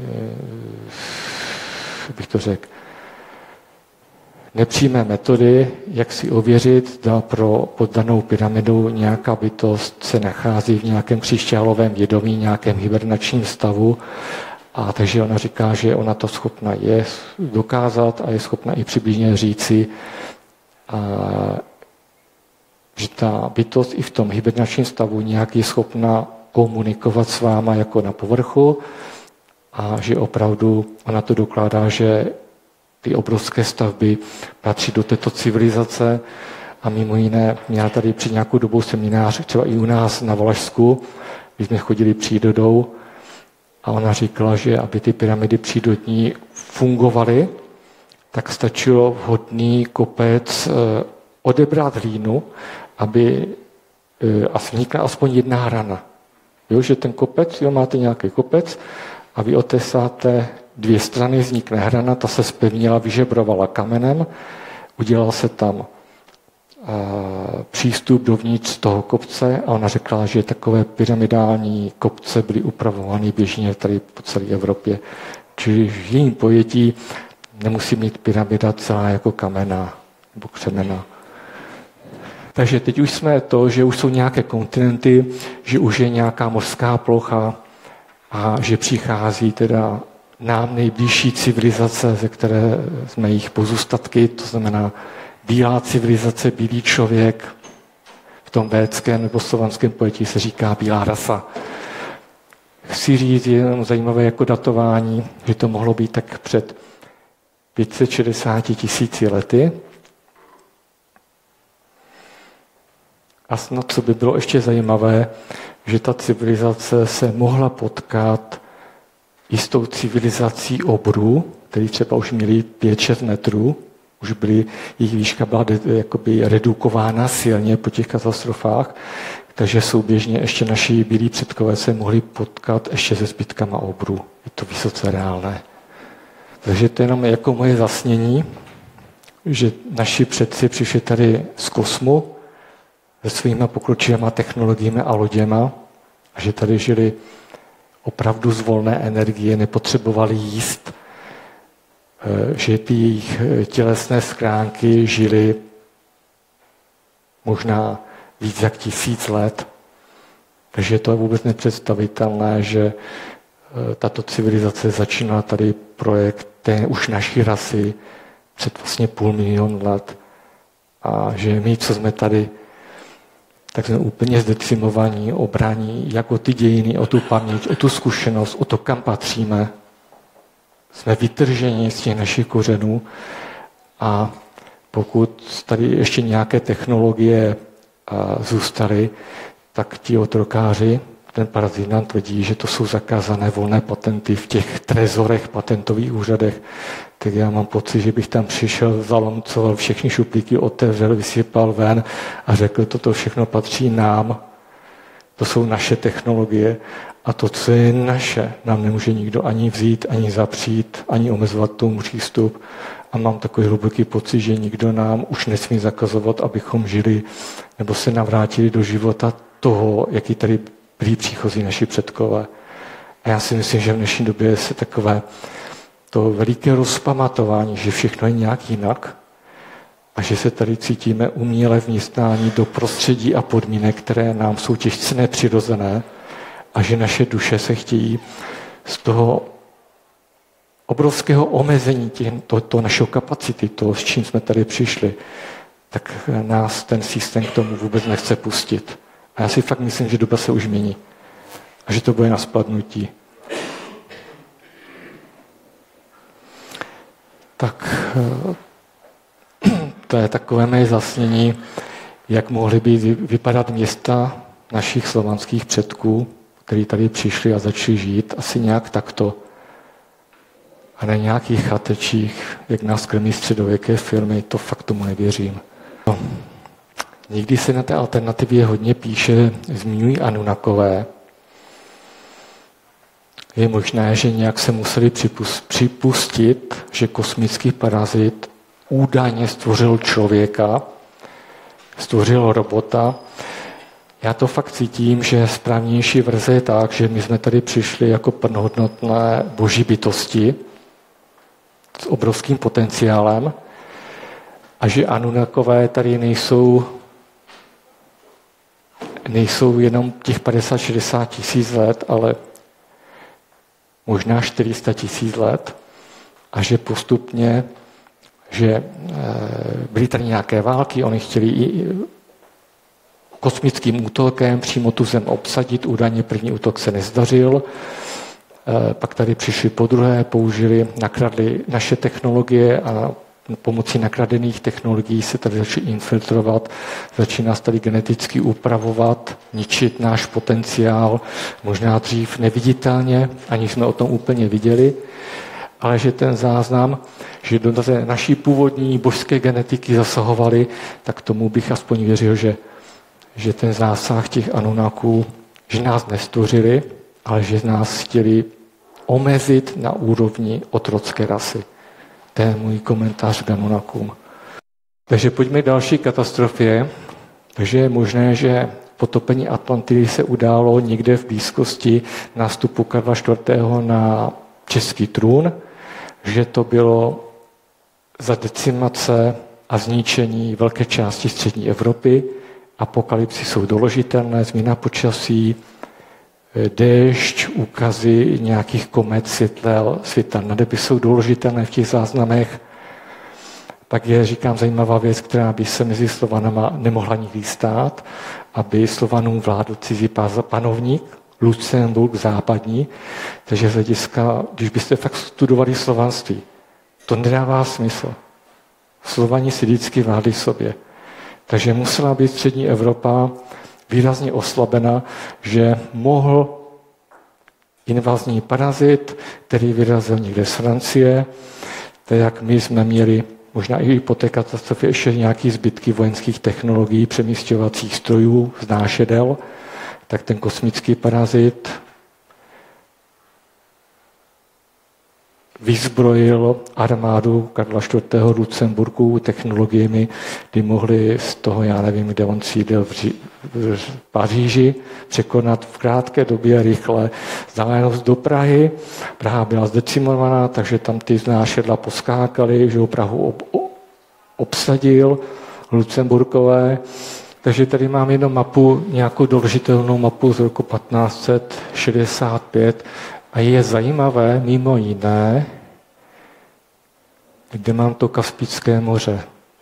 bych to řekl, nepřímé metody, jak si ověřit, zda pro poddanou pyramidou nějaká bytost se nachází v nějakém křišťálovém vědomí, nějakém hibernačním stavu. A takže ona říká, že ona to schopna je dokázat a je schopna i přibližně říci, a, že ta bytost i v tom hibernačním stavu nějak je schopna komunikovat s váma jako na povrchu a že opravdu ona to dokládá, že ty obrovské stavby patří do této civilizace a mimo jiné měla tady před nějakou dobou seminář, třeba i u nás na Valašsku, když jsme chodili přírodou a ona říkala, že aby ty pyramidy přírodní fungovaly, tak stačilo vhodný kopec odebrat hlínu, aby a vznikla aspoň jedna hrana. Jo, že ten kopec, jo, máte nějaký kopec a vy otesáte dvě strany, vznikne hrana, ta se zpevnila, vyžebrovala kamenem, udělal se tam a, přístup dovnitř toho kopce a ona řekla, že takové pyramidální kopce byly upravovány běžně tady po celé Evropě. Čili v jejím pojetí nemusí mít pyramida celá jako kamena nebo křemena. Takže teď už jsme to, že už jsou nějaké kontinenty, že už je nějaká mořská plocha a že přichází teda nám nejbližší civilizace, ze které jsme jejich pozůstatky, to znamená bílá civilizace, bílý člověk, v tom védském nebo slovanském pojetí se říká bílá rasa. Chci říct, je jenom zajímavé jako datování, že to mohlo být tak před pět set šedesát tisíci lety. A snad, co by bylo ještě zajímavé, že ta civilizace se mohla potkat i s tou civilizací obrů, který třeba už měli pět šest metrů, už byly, jejich výška byla jakoby redukována silně po těch katastrofách, takže souběžně ještě naši bílí předkové se mohli potkat ještě se zbytkama obrů. Je to vysoce reálné. Takže to je jenom jako moje zasnění, že naši předci přišli tady z kosmu se svýma pokročilými technologiemi a loděma a že tady žili opravdu z volné energie, nepotřebovali jíst, že ty jejich tělesné schránky žily možná víc jak tisíc let. Takže to je vůbec nepředstavitelné, že tato civilizace začínala tady projekt té už naší rasy před vlastně půl milion let. A že my, co jsme tady, tak jsme úplně zdecimovaní, obraní, jak o ty dějiny, o tu paměť, o tu zkušenost, o to, kam patříme. Jsme vytrženi z těch našich kořenů a pokud tady ještě nějaké technologie zůstaly, tak ti otrokáři, ten parazitant tvrdí, že to jsou zakázané volné patenty v těch trezorech, patentových úřadech. Tak já mám pocit, že bych tam přišel, zalomcoval všechny šuplíky, otevřel, vysypal ven a řekl, toto všechno patří nám. To jsou naše technologie a to, co je naše, nám nemůže nikdo ani vzít, ani zapřít, ani omezovat tomu přístup. A mám takový hluboký pocit, že nikdo nám už nesmí zakazovat, abychom žili nebo se navrátili do života toho, jaký tady byli příchozí naši předkové. A já si myslím, že v dnešní době se takové to veliké rozpamatování, že všechno je nějak jinak a že se tady cítíme uměle vměstnání do prostředí a podmínek, které nám jsou těžce nepřirozené a že naše duše se chtějí z toho obrovského omezení těch, to, to našeho kapacity, to, s čím jsme tady přišli, tak nás ten systém k tomu vůbec nechce pustit. A já si fakt myslím, že doba se už mění a že to bude na spadnutí. Tak to je takové mé zasnění, jak mohly být vypadat města našich slovanských předků, kteří tady přišli a začali žít asi nějak takto. A na nějakých chatečích, jak nás krmí středověké filmy, to fakt tomu nevěřím. No. Někdy se na té alternativě hodně píše, zmiňují Anunnakové, Je možné, že nějak se museli připustit, že kosmický parazit údajně stvořil člověka, stvořil robota. Já to fakt cítím, že správnější verze je tak, že my jsme tady přišli jako plnohodnotné boží bytosti s obrovským potenciálem a že Anunnakové tady nejsou, nejsou jenom těch padesát šedesát tisíc let, ale možná čtyři sta tisíc let a že postupně, že byly tady nějaké války, oni chtěli i kosmickým útokem přímo tu zem obsadit, údajně první útok se nezdařil, pak tady přišli po druhé, použili, nakradli naše technologie a pomocí nakradených technologií se tady začali infiltrovat, začíná se tady geneticky upravovat, ničit náš potenciál, možná dřív neviditelně, ani jsme o tom úplně viděli, ale že ten záznam, že do naší původní božské genetiky zasahovali, tak tomu bych aspoň věřil, že, že ten zásah těch Anunnaků, že nás nestvořili, ale že nás chtěli omezit na úrovni otrocké rasy. To je můj komentář k Anunnakům. Takže pojďme k další katastrofě. Takže je možné, že potopení Atlantidy se událo někde v blízkosti nástupu Karla čtvrtého na český trůn, že to bylo za decimace a zničení velké části střední Evropy. Apokalypsy jsou doložitelné, změna počasí, déšť, úkazy nějakých komet, světel, světel na nebi jsou doložitelné v těch záznamech. Pak je, říkám, zajímavá věc, která by se mezi Slovanama nemohla nikdy stát, aby Slovanům vládl cizí panovník, Lucemburk západní. Takže z hlediska, když byste fakt studovali slovanství, to nedává smysl. Slovani si vždycky vládli sobě. Takže musela být střední Evropa výrazně oslabena, že mohl invazní parazit, který vyrazil někde z Francie, tak jak my jsme měli možná i po té katastrofě ještě nějaké zbytky vojenských technologií, přemísťovacích strojů, znášedel, tak ten kosmický parazit vyzbrojil armádu Karla čtvrtého. Lucemburku technologiemi, kdy mohli z toho, já nevím, kde on sídlil v, Ři- v Paříži, překonat v krátké době rychle vzdálenost do Prahy. Praha byla zdecimovaná, takže tam ty znášedla poskákali, že ho Prahu ob- obsadil, Lucemburkové. Takže tady mám jenom mapu, nějakou doložitelnou mapu z roku patnáct set šedesát pět, a je zajímavé, mimo jiné, kde mám to Kaspické moře.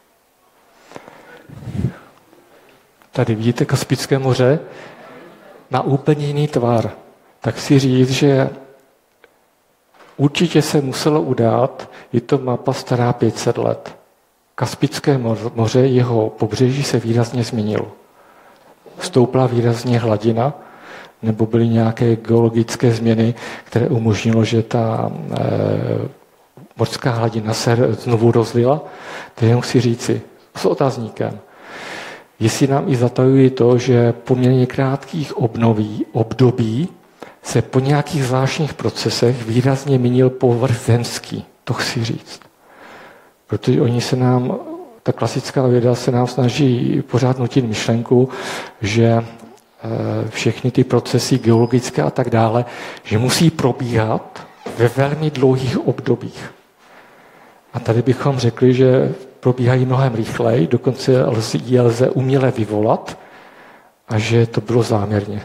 Tady vidíte Kaspické moře? Má úplně jiný tvar. Tak si říct, že určitě se muselo udát, je to mapa stará pět set let. Kaspické moře, jeho pobřeží se výrazně změnilo. Stoupla výrazně hladina, nebo byly nějaké geologické změny, které umožnilo, že ta e, mořská hladina se znovu rozlila. To jenom si říci s otazníkem. Jestli nám i zatajují to, že poměrně krátkých obnoví, období se po nějakých zvláštních procesech výrazně měnil povrch zemský. To chci říct. Protože oni se nám, ta klasická věda se nám snaží pořád nutit myšlenku, že všechny ty procesy geologické a tak dále, že musí probíhat ve velmi dlouhých obdobích. A tady bychom řekli, že probíhají mnohem rychleji, dokonce je lze uměle vyvolat a že to bylo záměrně.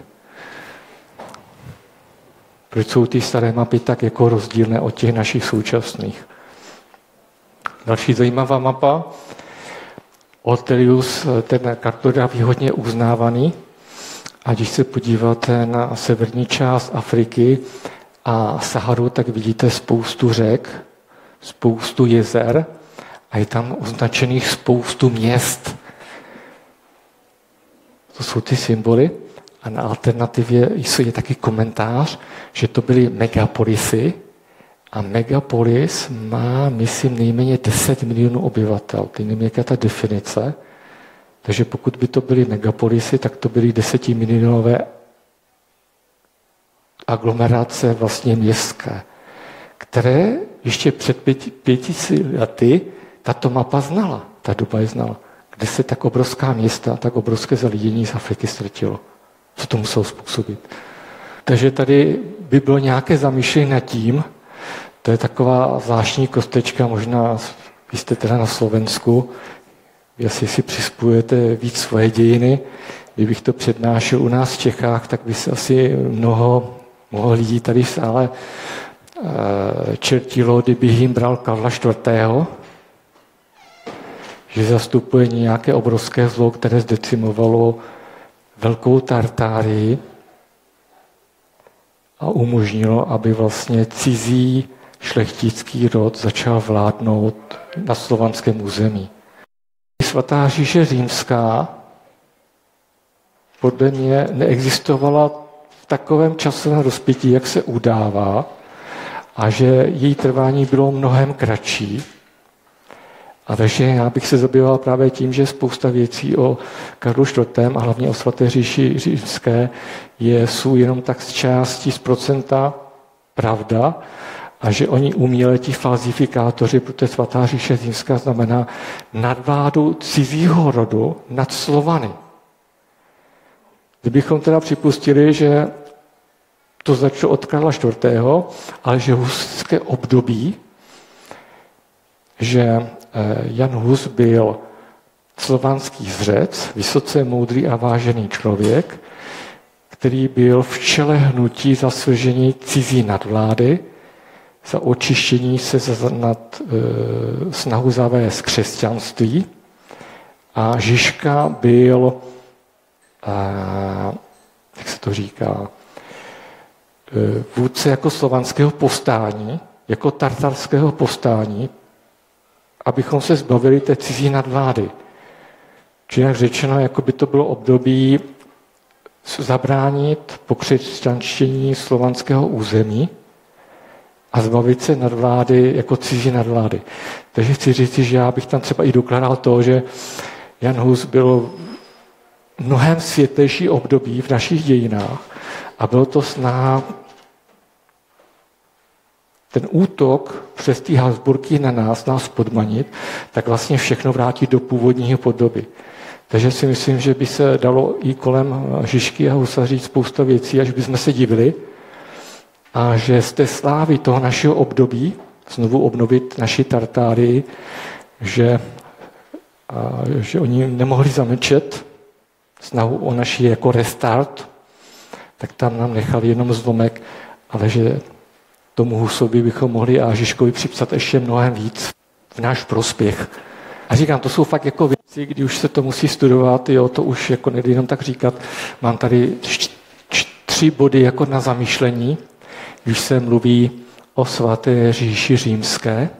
Proč jsou ty staré mapy tak jako rozdílné od těch našich současných? Další zajímavá mapa. Ortelius, ten kartograf je hodně uznávaný. A když se podíváte na severní část Afriky a Saharu, tak vidíte spoustu řek, spoustu jezer a je tam označených spoustu měst. To jsou ty symboly. A na alternativě je taky komentář, že to byly megapolisy a megapolis má, myslím, nejméně deset milionů obyvatel. Teď nevím, jaká je ta definice. Takže pokud by to byly megapolisy, tak to byly desetimilionové aglomerace vlastně městské, které ještě před pěti, pěti lety tato mapa znala, ta doba je znala, kde se tak obrovská města, tak obrovské zalidnění z Afriky ztratilo. Co to muselo způsobit? Takže tady by bylo nějaké zamýšlení nad tím, to je taková zvláštní kostečka, možná vy jste teda na Slovensku, jestli si přispůjete víc svoje dějiny, kdybych to přednášel u nás v Čechách, tak by se asi mnoho, mnoho lidí tady v sále e, čertilo, kdybych jim bral Karla čtvrtého., že zastupuje nějaké obrovské zlo, které zdecimovalo Velkou Tartárii a umožnilo, aby vlastně cizí šlechtický rod začal vládnout na slovanském území. Svatá říše římská podle mě neexistovala v takovém časovém rozpětí, jak se udává, a že její trvání bylo mnohem kratší. A takže já bych se zabýval právě tím, že spousta věcí o Karlu čtvrtém. a hlavně o svaté říši římské je, jsou jenom tak z části, z procenta pravda, a že oni uměle ti falzifikátoři, protože svatá říše římská znamená nadvládu cizího rodu nad Slovany. Kdybychom teda připustili, že to začalo od Karla čtvrtého., ale že husitské období, že Jan Hus byl slovanský zřec, vysoce moudrý a vážený člověk, který byl v čele hnutí za svržení cizí nadvlády, za očištění se za, nad e, snahu zavést křesťanství. A Žižka byl, a, jak se to říká, e, vůdce jako slovanského povstání, jako tartarského povstání, abychom se zbavili té cizí nadvlády. Či jak řečeno, jako by to bylo období zabránit pokřesťanštění slovanského území a zbavit se nadvlády jako cizí nadvlády. Takže chci říct, že já bych tam třeba i dokládal to, že Jan Hus byl mnohem světlejší období v našich dějinách a bylo to snaha ten útok přes ty Habsburky na nás, nás podmanit, tak vlastně všechno vrátit do původní podoby. Takže si myslím, že by se dalo i kolem Žižky a Husa říct spousta věcí, až bychom se divili. A že z té slávy toho našeho období, znovu obnovit naši Tartárii, že, a, že oni nemohli zamlčet snahu o naši jako restart, tak tam nám nechali jenom zlomek, ale že tomu Husovi bychom mohli a Žižkovi připsat ještě mnohem víc v náš prospěch. A říkám, to jsou fakt jako věci, kdy už se to musí studovat, jo, to už jako nejde jenom tak říkat. Mám tady č- č- tři body jako na zamýšlení, když se mluví o svaté říši římské.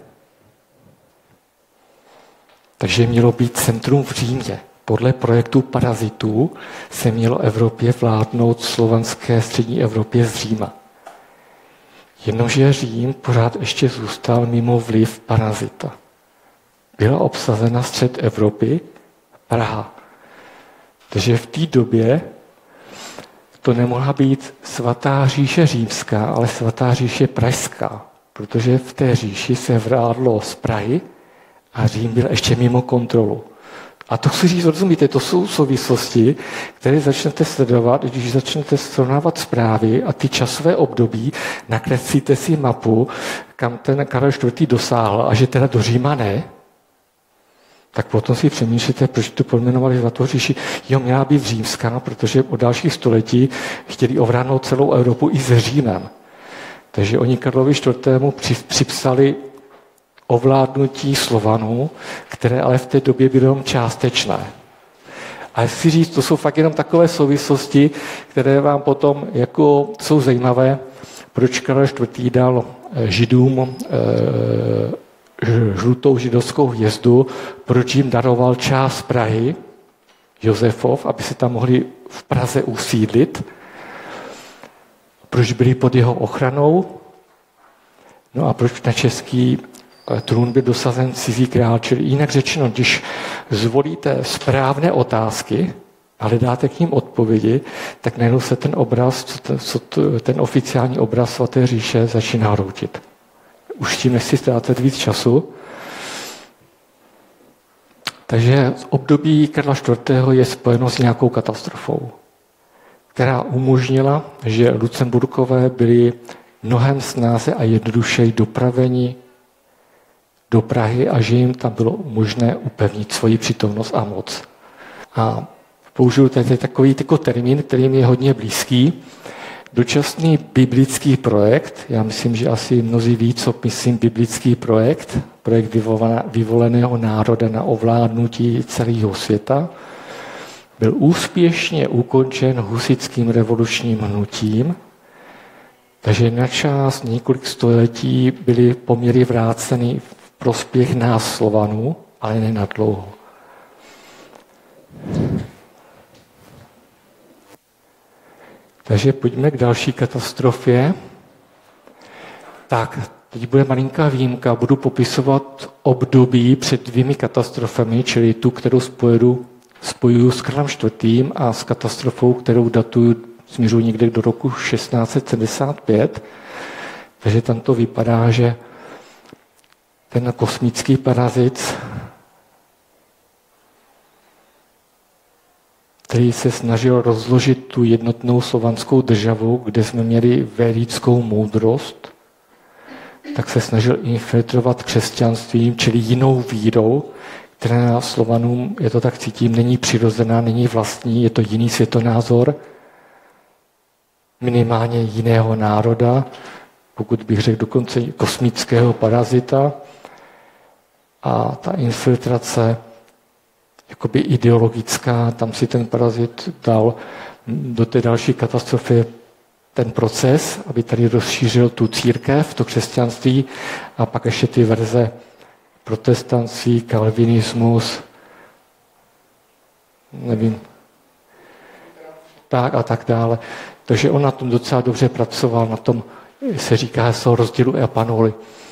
Takže mělo být centrum v Římě. Podle projektu Parazitů se mělo Evropě vládnout slovanské střední Evropě z Říma. Jenomže Řím pořád ještě zůstal mimo vliv parazita. Byla obsazena střed Evropy, Praha. Takže v té době to nemohla být svatá říše římská, ale svatá říše pražská, protože v té říši se vrádlo z Prahy a Řím byl ještě mimo kontrolu. A to chci říct, rozumíte, to jsou souvislosti, které začnete sledovat, když začnete srovnávat zprávy a ty časové období, nakreslíte si mapu, kam ten Karel čtvrtý. dosáhl a že teda do Říma ne, tak potom si přemýšlíte, proč to pojmenovali svatou říši. Jo, měla být římská, protože od dalších století chtěli ovládnout celou Evropu i se Římem. Takže oni Karlovi čtvrtému. připsali ovládnutí Slovanů, které ale v té době bylo jenom částečné. A chci říct, to jsou fakt jenom takové souvislosti, které vám potom jako jsou zajímavé, proč Karel čtvrtý. dal Židům e, žlutou židovskou hvězdu, proč jim daroval část Prahy, Josefov, aby se tam mohli v Praze usídlit, proč byli pod jeho ochranou, no a proč na český trůn byl dosazen cizí král. Čili jinak řečeno, když zvolíte správné otázky, a hledáte k ním odpovědi, tak najednou se ten obraz, co ten, co ten oficiální obraz svaté říše začíná hroutit. Už tím nechci ztrácet víc času. Takže období Karla čtvrtého. je spojeno s nějakou katastrofou, která umožnila, že Lucemburkové byli mnohem snáze a jednodušeji dopraveni do Prahy a že jim tam bylo možné upevnit svoji přítomnost a moc. A použiju tady takový jako termín, který mi je hodně blízký. Dočasný biblický projekt, já myslím, že asi mnozí ví, co myslím biblický projekt, projekt vyvoleného národa na ovládnutí celého světa, byl úspěšně ukončen husitským revolučním hnutím, takže na část několik století byly poměry vráceny v prospěch nás Slovanů, ale ne na dlouho. Takže pojďme k další katastrofě. Tak, teď bude malinká výjimka. Budu popisovat období před dvěmi katastrofami, čili tu, kterou spojuju, spojuju s Karlem čtvrtým. a s katastrofou, kterou datuju, směřuji někde do roku šestnáct set sedmdesát pět. Takže tam to vypadá, že ten kosmický parazit, který se snažil rozložit tu jednotnou slovanskou državu, kde jsme měli védickou moudrost, tak se snažil infiltrovat křesťanstvím, čili jinou vírou, která Slovanům, je to tak cítím, není přirozená, není vlastní, je to jiný světonázor, minimálně jiného národa, pokud bych řekl dokonce kosmického parazita. A ta infiltrace jakoby ideologická, tam si ten parazit dal do té další katastrofy ten proces, aby tady rozšířil tu církev, to křesťanství a pak ještě ty verze protestantství, kalvinismus, nevím, tak a tak dále. Takže on na tom docela dobře pracoval, na tom se říká z toho rozdílu Epanoli.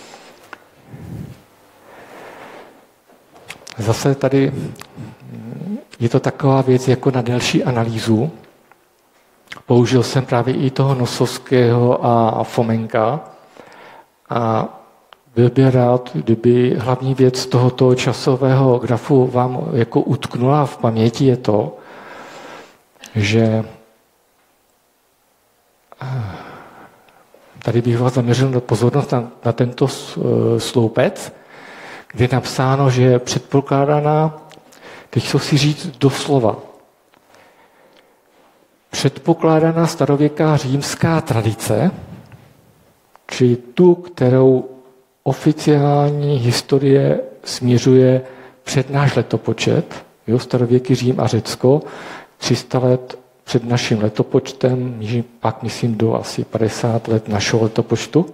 Zase tady je to taková věc jako na delší analýzu. Použil jsem právě i toho Nosovského a Fomenka a byl bych rád, kdyby hlavní věc tohoto časového grafu vám jako utknula v paměti je to, že tady bych vás zaměřil na pozornost na, na tento sloupec, kde je napsáno, že je předpokládaná, teď co si říct doslova, předpokládaná starověká římská tradice, či tu, kterou oficiální historie směřuje před náš letopočet, jo, starověký Řím a Řecko, tři sta let před naším letopočtem, pak myslím do asi padesát let našeho letopočtu,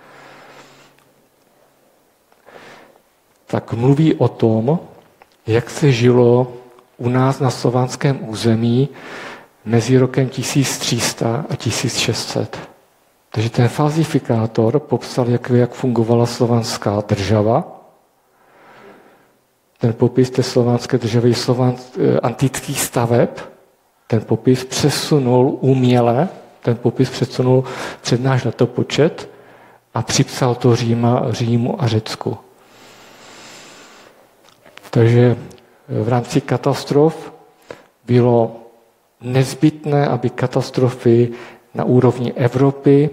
tak mluví o tom, jak se žilo u nás na slovanském území mezi rokem tisíc tři sta a tisíc šest set. Takže ten falzifikátor popsal, jak, jak fungovala slovanská država. Ten popis té slovanské državy slovan, antických staveb, ten popis přesunul uměle, ten popis přesunul před náš letopočet a připsal to Říma, Římu a Řecku. Takže v rámci katastrof bylo nezbytné, aby katastrofy na úrovni Evropy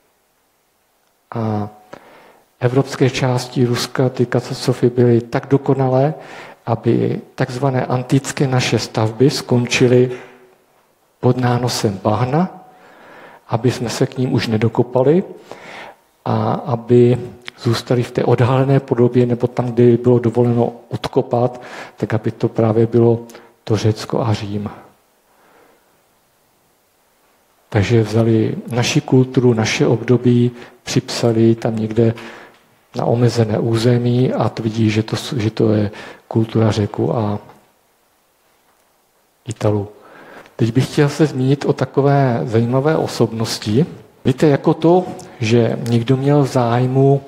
a evropské části Ruska, ty katastrofy byly tak dokonalé, aby takzvané antické naše stavby skončily pod nánosem bahna, aby jsme se k ním už nedokopali a aby zůstali v té odhalené podobě, nebo tam, kde bylo dovoleno odkopat, tak aby to právě bylo to Řecko a Řím. Takže vzali naši kulturu, naše období, připsali tam někde na omezené území a to vidí, že to, že to je kultura Řeků a Italů. Teď bych chtěl se zmínit o takové zajímavé osobnosti. Víte, jako to, že někdo měl v zájmu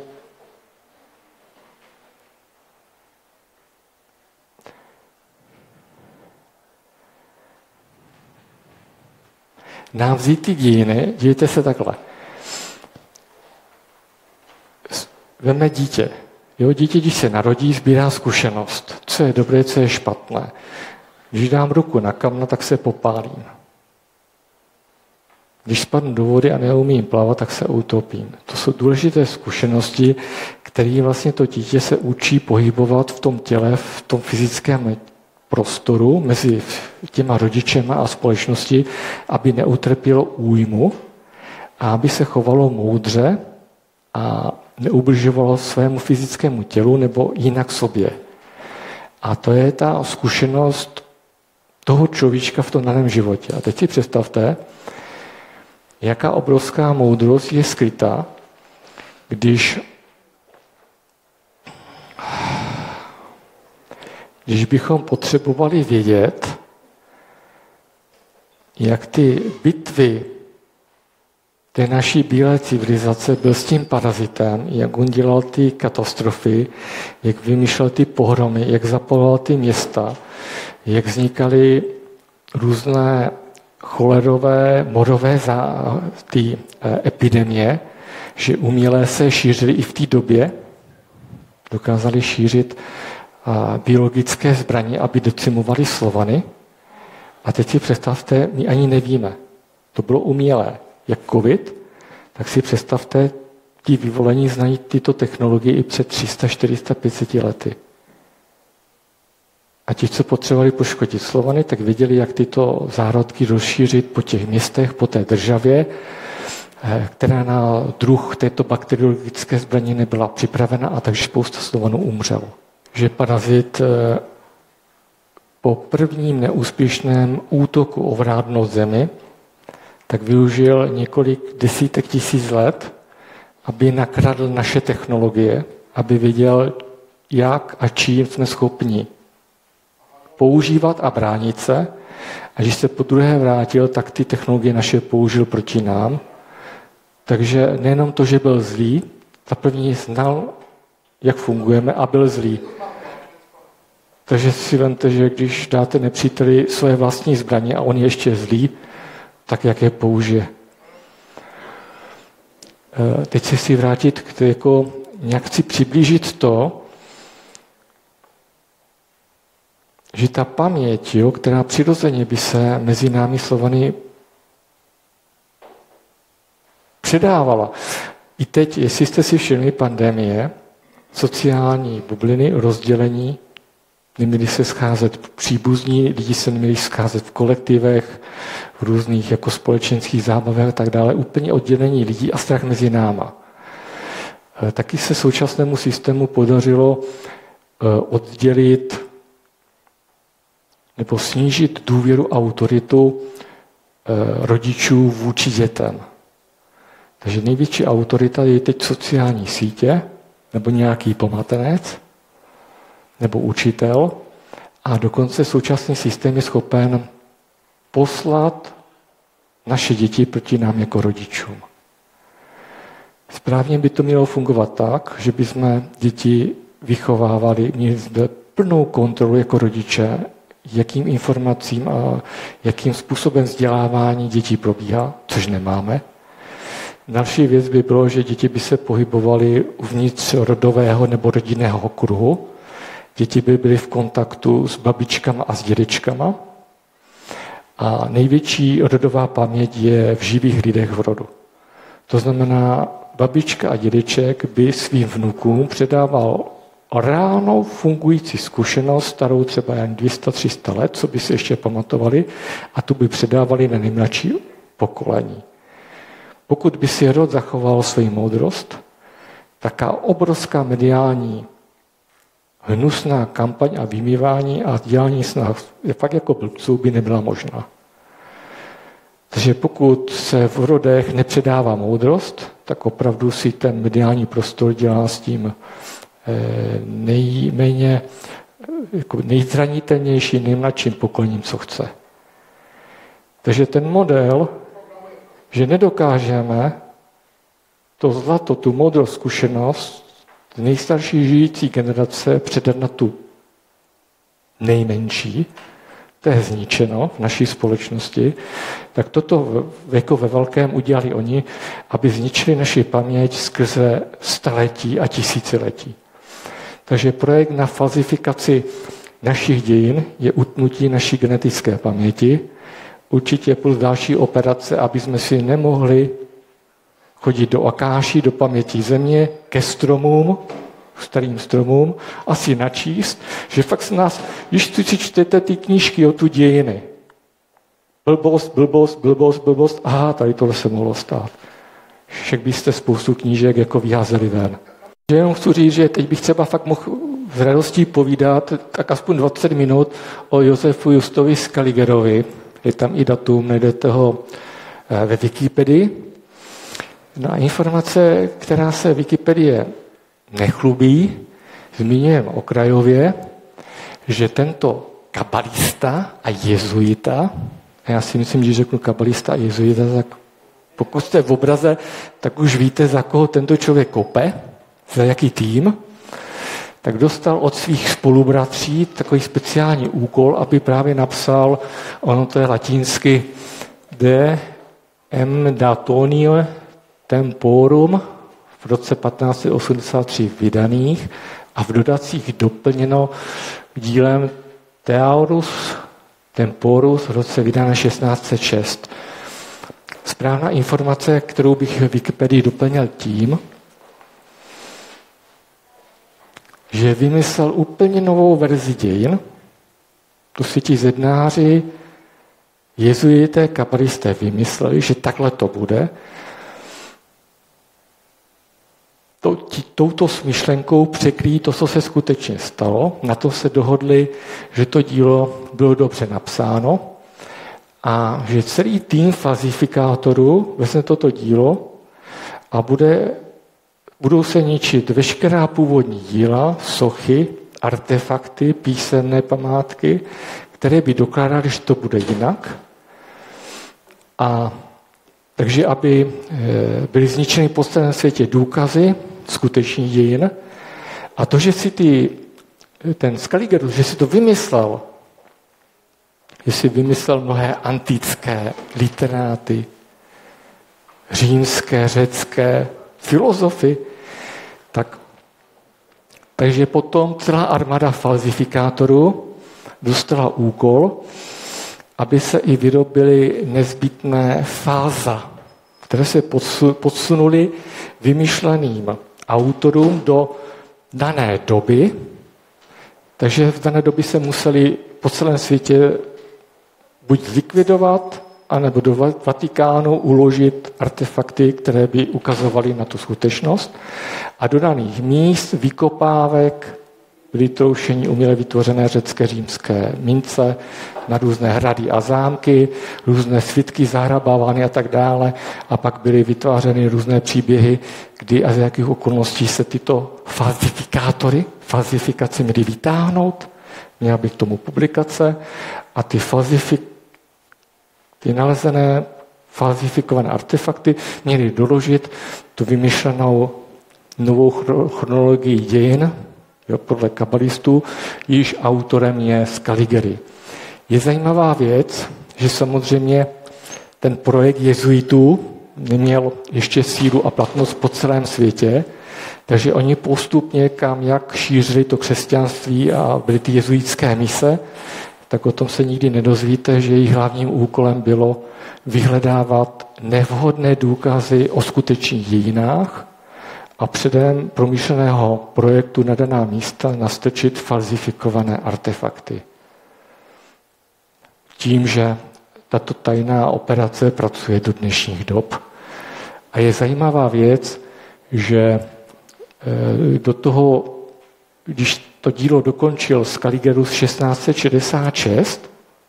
nám vzít ty dějiny, dívejte se takhle. Veme dítě. Jo, dítě, když se narodí, sbírá zkušenost. Co je dobré, co je špatné. Když dám ruku na kamna, tak se popálím. Když spadnu do vody a neumím plavat, tak se utopím. To jsou důležité zkušenosti, které vlastně to dítě se učí pohybovat v tom těle, v tom fyzickém prostoru mezi těma rodičema a společnosti, aby neutrpělo újmu a aby se chovalo moudře a neubližovalo svému fyzickému tělu nebo jinak sobě. A to je ta zkušenost toho človíčka v tom daném životě. A teď si představte, jaká obrovská moudrost je skrytá, když, když bychom potřebovali vědět, jak ty bitvy té naší bílé civilizace byl s tím parazitem, jak on dělal ty katastrofy, jak vymýšlel ty pohromy, jak zapaloval ty města, jak vznikaly různé cholerové, morové za, ty epidemie, že umělé se šířily i v té době, dokázali šířit biologické zbraně, aby decimovali Slovany. A teď si představte, my ani nevíme. To bylo umělé. Jak covid, tak si představte, ti vyvolení znají tyto technologie i před tři sta, čtyři sta, pět set lety. A ti, co potřebovali poškodit Slovany, tak věděli, jak tyto zárodky rozšířit po těch městech, po té državě, která na druh této bakteriologické zbraně nebyla připravena, a takže spousta Slovanů umřelo. Že parazit po prvním neúspěšném útoku ovládnout zemi, tak využil několik desítek tisíc let, aby nakradl naše technologie, aby věděl, jak a čím jsme schopni používat a bránit se. A když se po druhé vrátil, tak ty technologie naše použil proti nám. Takže nejenom to, že byl zlý, za první znal, jak fungujeme, a byl zlý. Takže si vemte, že když dáte nepříteli své vlastní zbraně a on je ještě zlý, tak jak je použije. Teď se chci vrátit k jako nějak chci přiblížit to, že ta paměť, jo, která přirozeně by se mezi námi Slovany předávala. I teď, jestli jste si všimli, pandemie, sociální bubliny, rozdělení, neměli se scházet příbuzní, lidi se neměli scházet v kolektivech, v různých jako společenských zábavech a tak dále, úplně oddělení lidí a strach mezi náma. Taky se současnému systému podařilo oddělit nebo snížit důvěru autoritu rodičů vůči dětem. Takže největší autorita je teď sociální sítě, nebo nějaký pomatenec, nebo učitel, a dokonce současný systém je schopen poslat naše děti proti nám jako rodičům. Správně by to mělo fungovat tak, že bychom děti vychovávali, měli jsme plnou kontrolu jako rodiče, jakým informacím a jakým způsobem vzdělávání dětí probíhá, což nemáme. Další věc by bylo, že děti by se pohybovaly uvnitř rodového nebo rodinného kruhu. Děti by byly v kontaktu s babičkama a s dědečkama. A největší rodová paměť je v živých lidech v rodu. To znamená, babička a dědeček by svým vnukům předával reálnou fungující zkušenost, starou třeba jen dvě stě tři sta let, co by si ještě pamatovali, a tu by předávali na nejmladší pokolení. Pokud by si rod zachoval svou moudrost, taká obrovská mediální hnusná kampaň a vymývání a dělání snah fakt jako blbců by nebyla možná. Takže pokud se v rodech nepředává moudrost, tak opravdu si ten mediální prostor dělá s tím nejméně, jako nejzranitelnější, nejmladším pokolením, co chce. Takže ten model, že nedokážeme to zlato, tu moudrost, zkušenost nejstarší žijící generace předat na tu nejmenší, to je zničeno v naší společnosti, tak toto jako ve velkém udělali oni, aby zničili naši paměť skrze staletí a tisíciletí. Takže projekt na falzifikaci našich dějin je utnutí naší genetické paměti, určitě plus další operace, aby jsme si nemohli chodit do akáší, do paměti země, ke stromům, starým stromům, a si načíst, že fakt se nás, když si čtete ty knížky o tu dějiny, blbost, blbost, blbost, blbost, aha, tady tohle se mohlo stát. Však byste spoustu knížek jako vyházeli ven. Že jenom chci říct, že teď bych třeba fakt mohl s radostí povídat tak aspoň dvacet minut o Josefu Justovi Scaligerovi. Je tam i datum, najdete ho ve Wikipedii. No a informace, která se Wikipedie nechlubí, zmíním okrajově, že tento kabalista a jezuita, a já si myslím, že řeknu kabalista a jezuita, tak pokud jste v obraze, tak už víte, za koho tento člověk kope, za jaký tým, tak dostal od svých spolubratří takový speciální úkol, aby právě napsal, ono to je latinsky, de emdatonio temporum, v roce patnáct set osmdesát tři vydaných a v dodacích doplněno dílem Thesaurus Temporus v roce vydané šestnáct set šest. Správná informace, kterou bych v Wikipedii doplnil tím, že vymyslel úplně novou verzi dějin, tu si ti zednáři, jezuité, kabalisté vymysleli, že takhle to bude. Touto smyšlenkou překrýjí to, co se skutečně stalo. Na to se dohodli, že to dílo bylo dobře napsáno a že celý tým falzifikátorů vezme toto dílo a bude, budou se ničit veškerá původní díla, sochy, artefakty, písemné památky, které by dokládaly, že to bude jinak. A takže aby byly zničeny po celém světě důkazy skutečných dějin. A to, že si ty, ten Scaligerus, že si to vymyslel, že si vymyslel mnohé antické literáty, římské, řecké, filozofy, tak, takže potom celá armáda falzifikátorů dostala úkol, aby se i vyrobily nezbytné fáza, které se podsunuly vymyšleným autorům do dané doby. Takže v dané době se museli po celém světě buď zlikvidovat, anebo do Vatikánu uložit artefakty, které by ukazovaly na tu skutečnost. A do daných míst, vykopávek, byly troušení uměle vytvořené řecké římské mince, na různé hrady a zámky, různé svitky zahrabávány a tak dále. A pak byly vytvářeny různé příběhy, kdy a z jakých okolností se tyto falzifikátory, falzifikace měly vytáhnout, měla by k tomu publikace a ty, falzifik, ty nalezené falzifikované artefakty měly doložit tu vymyšlenou novou chronologii dějin, jo, podle kabalistů, již autorem je Scaligery. Je zajímavá věc, že samozřejmě ten projekt jezuitů neměl ještě sílu a platnost po celém světě, takže oni postupně kam jak šířili to křesťanství a byly ty jezuitské mise, tak o tom se nikdy nedozvíte, že jejich hlavním úkolem bylo vyhledávat nevhodné důkazy o skutečných dějinách a předem promyšleného projektu na daná místa nastrčit falzifikované artefakty. Tím, že tato tajná operace pracuje do dnešních dob. A je zajímavá věc, že do toho, když to dílo dokončil Scaligerus šestnáct set šedesát šest,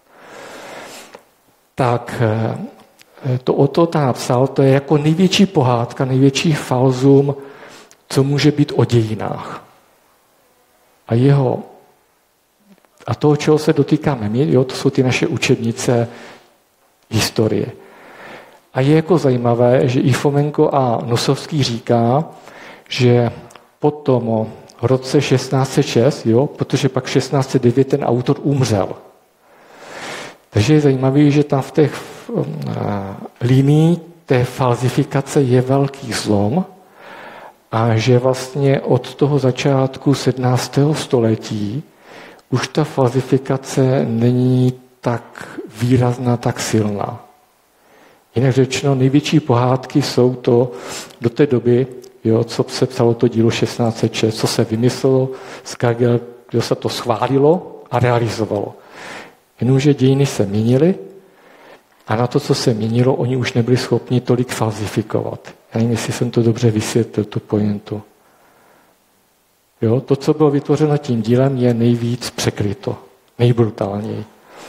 tak to o to tam napsal, to je jako největší pohádka, největší falzum, co může být o dějinách. A jeho a toho, čeho se dotýkáme my, jo, to jsou ty naše učebnice historie. A je jako zajímavé, že i Fomenko a Nosovský říká, že potom v roce šestnáct set šest, jo, protože pak šestnáct set devět ten autor umřel. Takže je zajímavé, že tam v těch uh, liniích té falzifikace je velký zlom a že vlastně od toho začátku sedmnáctého století už ta falzifikace není tak výrazná, tak silná. Jinak řečeno, největší pohádky jsou to do té doby, jo, co se psalo to dílo šestnáct set šest, co se vymyslelo, Skagel, kdo se to schválilo a realizovalo. Jenomže dějiny se měnily a na to, co se měnilo, oni už nebyli schopni tolik falzifikovat. Já nevím, jestli jsem to dobře vysvětlil, tu pointu. Jo, to, co bylo vytvořeno tím dílem, je nejvíc překryto, nejbrutálněji.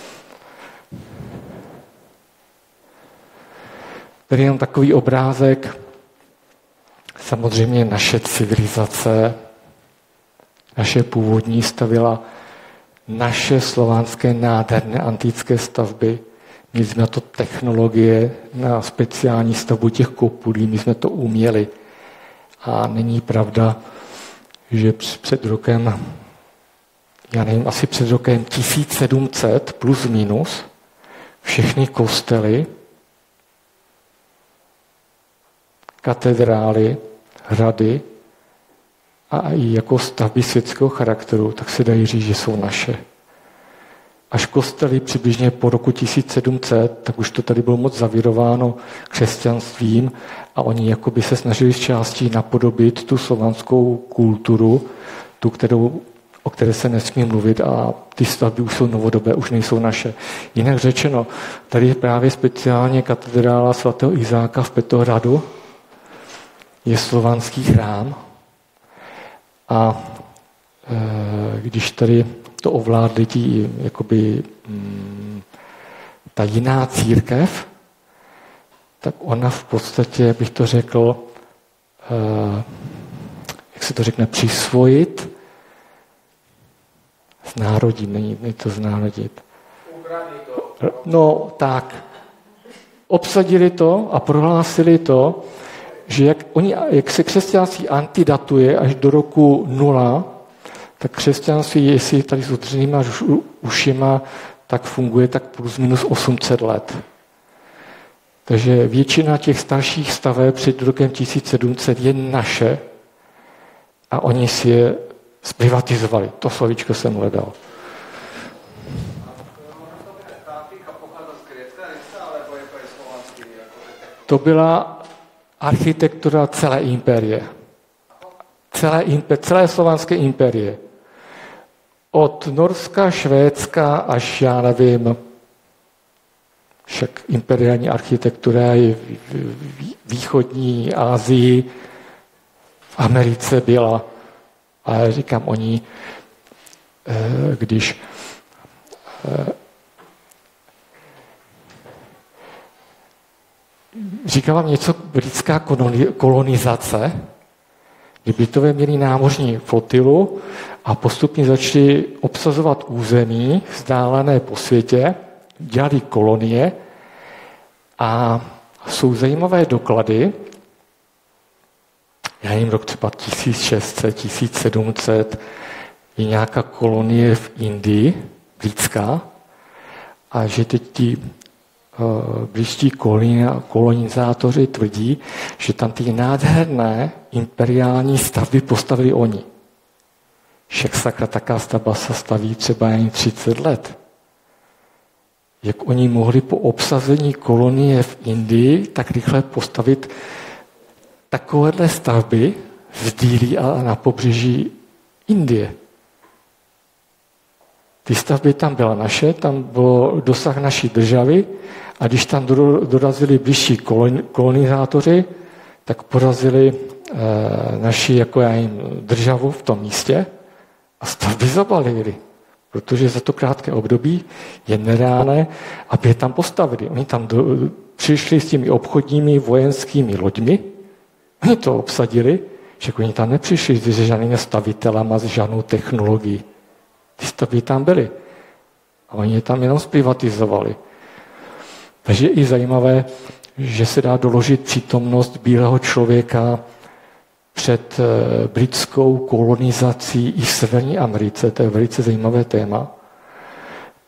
Tady je jenom takový obrázek. Samozřejmě naše civilizace, naše původní stavila naše slovanské nádherné antické stavby. My jsme to technologie na speciální stavbu těch kopulí, my jsme to uměli. A není pravda, že před rokem, já nevím, asi před rokem tisíc sedm set plus minus všechny kostely, katedrály, hrady a i jako stavby světského charakteru, tak se dají říct, že jsou naše. Až kostely přibližně po roku tisíc sedm set, tak už to tady bylo moc zavirováno křesťanstvím a oni jakoby se snažili z částí napodobit tu slovanskou kulturu, tu, kterou, o které se nesmí mluvit a ty stavby už jsou novodobé, už nejsou naše. Jinak řečeno, tady je právě speciálně katedrála svatého Izáka v Petrohradu, je slovanský chrám a e, když tady to ovládli tí, jakoby, mm, ta jiná církev, tak ona v podstatě, bych to řekl, e, jak se to řekne, přisvojit, znárodit, není, není to znárodit. No tak, obsadili to a prohlásili to, že jak, oni, jak se křesťanství antidatuje až do roku nula, tak křesťanství, jestli tady s otřenýma ušima, tak funguje tak plus minus osm set let. Takže většina těch starších staveb před rokem tisíc sedm set je naše a oni si je zprivatizovali. To slovíčko jsem hledal. To byla architektura celé impérie. Celé, imper, celé slovanské impérie. Od Norska, Švédska až, já nevím, však imperiální architektura je v východní Asii, v Americe byla. A já říkám, oni, když říkám vám něco, britská kolonizace, kdy Britové měli námořní flotilu a postupně začali obsazovat území vzdálené po světě, dělali kolonie a jsou zajímavé doklady, já nevím, rok třeba tisíc šest set, tisíc sedm set, je nějaká kolonie v Indii, britská, a že teď ti uh, britští kolonizátoři tvrdí, že tam ty nádherné imperiální stavby postavili oni. Však sakra, taká stavba se staví třeba jen třicet let. Jak oni mohli po obsazení kolonie v Indii tak rychle postavit takovéhle stavby v Dílí a na pobřeží Indie. Ty stavby tam byla naše, tam byl dosah naší državy a když tam dorazili blížší kolonizátoři, tak porazili e, naši jako já jim, državu v tom místě a stavby zabalili. Protože za to krátké období je nereálné, aby je tam postavili. Oni tam do, přišli s těmi obchodními vojenskými loďmi, oni to obsadili, že oni tam nepřišli s žádnými stavitelama, s žádnou technologií. Ty stavby tam byly. A oni je tam jenom zprivatizovali. Takže je i zajímavé, že se dá doložit přítomnost bílého člověka před britskou kolonizací i v Severní Americe. To je velice zajímavé téma.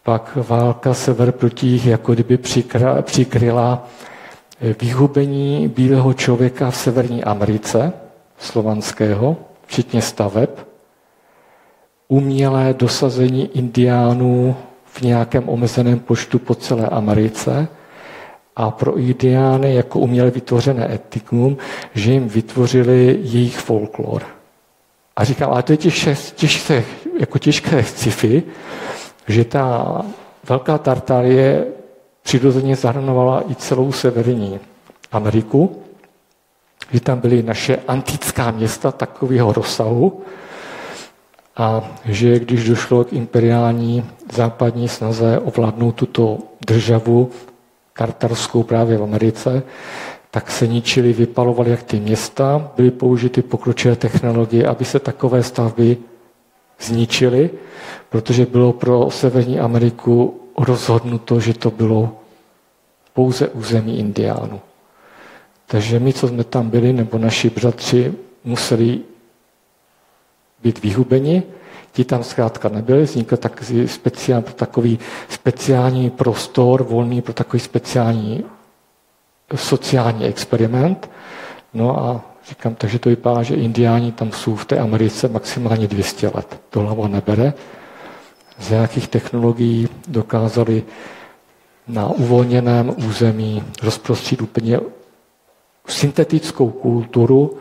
pak válka sever proti jih jako kdyby přikra, přikryla vyhubení bílého člověka v Severní Americe, slovanského, včetně staveb, umělé dosazení indiánů v nějakém omezeném počtu po celé Americe a pro indiány jako uměle vytvořené etnikum, že jim vytvořili jejich folklor. A říkám, ale to je těžké, těžké, jako těžké sci-fi, že ta Velká Tartárie přirozeně zahrnovala i celou Severní Ameriku, že tam byly naše antická města takového rozsahu a že když došlo k imperiální západní snaze ovládnout tuto državu tartarskou právě v Americe, tak se ničily, vypalovaly jak ty města, byly použity pokročilé technologie, aby se takové stavby zničily, protože bylo pro Severní Ameriku rozhodnuto, že to bylo pouze území indiánů. Takže my, co jsme tam byli, nebo naši bratři, museli být vyhubeni, ti tam zkrátka nebyli, vznikl takový speciální, takový speciální prostor, volný pro takový speciální sociální experiment. No a říkám, takže to vypadá, že indiáni tam jsou v té Americe maximálně dvě stě let. To hlava nebere. Z jakých technologií dokázali na uvolněném území rozprostřít úplně syntetickou kulturu.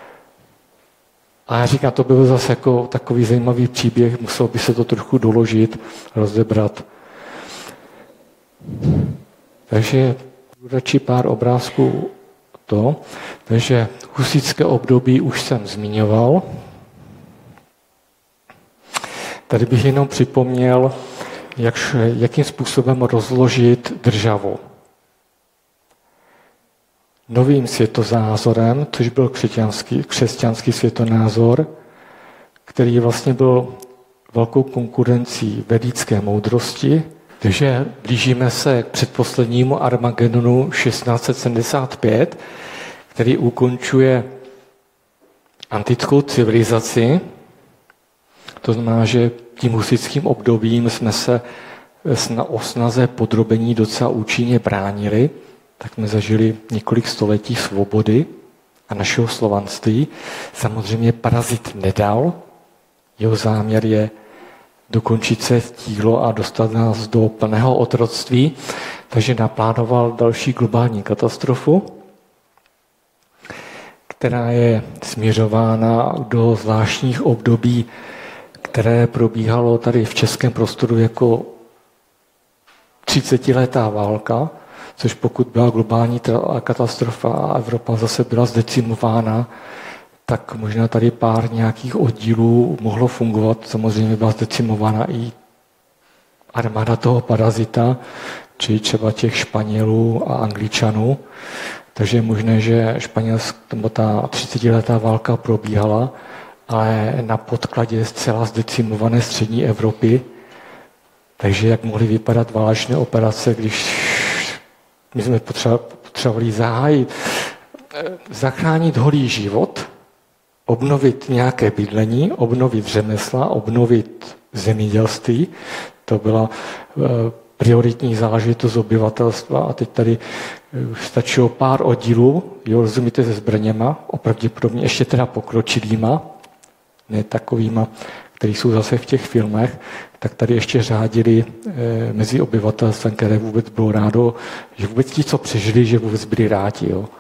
A já říkám, to byl zase jako takový zajímavý příběh, muselo by se to trochu doložit, rozebrat. Takže radši pár obrázků to. Takže husitské období už jsem zmiňoval. Tady bych jenom připomněl, jak, jakým způsobem rozložit državu. Novým světonázorem, což byl křesťanský, křesťanský světonázor, který vlastně byl velkou konkurencí védické moudrosti. Takže blížíme se k předposlednímu Armagedonu šestnáct set sedmdesát pět, který ukončuje antickou civilizaci. To znamená, že tím husitským obdobím jsme se o snaze podrobení docela účinně bránili, tak jsme zažili několik století svobody a našeho slovanství. Samozřejmě parazit nedal, jeho záměr je dokončit se dílo a dostat nás do plného otroctví, takže naplánoval další globální katastrofu, která je směřována do zvláštních období, které probíhalo tady v českém prostoru jako třicetiletá válka, což pokud byla globální katastrofa a Evropa zase byla zdecimována, tak možná tady pár nějakých oddílů mohlo fungovat. Samozřejmě byla zdecimována i armáda toho parazita, či třeba těch Španělů a Angličanů. Takže je možné, že španělská, ta třicetiletá válka probíhala, ale na podkladě zcela zdecimované střední Evropy. Takže jak mohly vypadat válečné operace, když my jsme potřebovali zahájit, zachránit holý život, obnovit nějaké bydlení, obnovit řemesla, obnovit zemědělství. To byla prioritní záležitost obyvatelstva a teď tady stačilo pár oddílů, jo, rozumíte, se zbraněma, opravděpodobně ještě teda pokročilýma, ne takovýma, který jsou zase v těch filmech, tak tady ještě řádili e, mezi obyvatelstvem, které vůbec bylo rádo, že vůbec ti, co přežili, že vůbec byli rádi. Jo.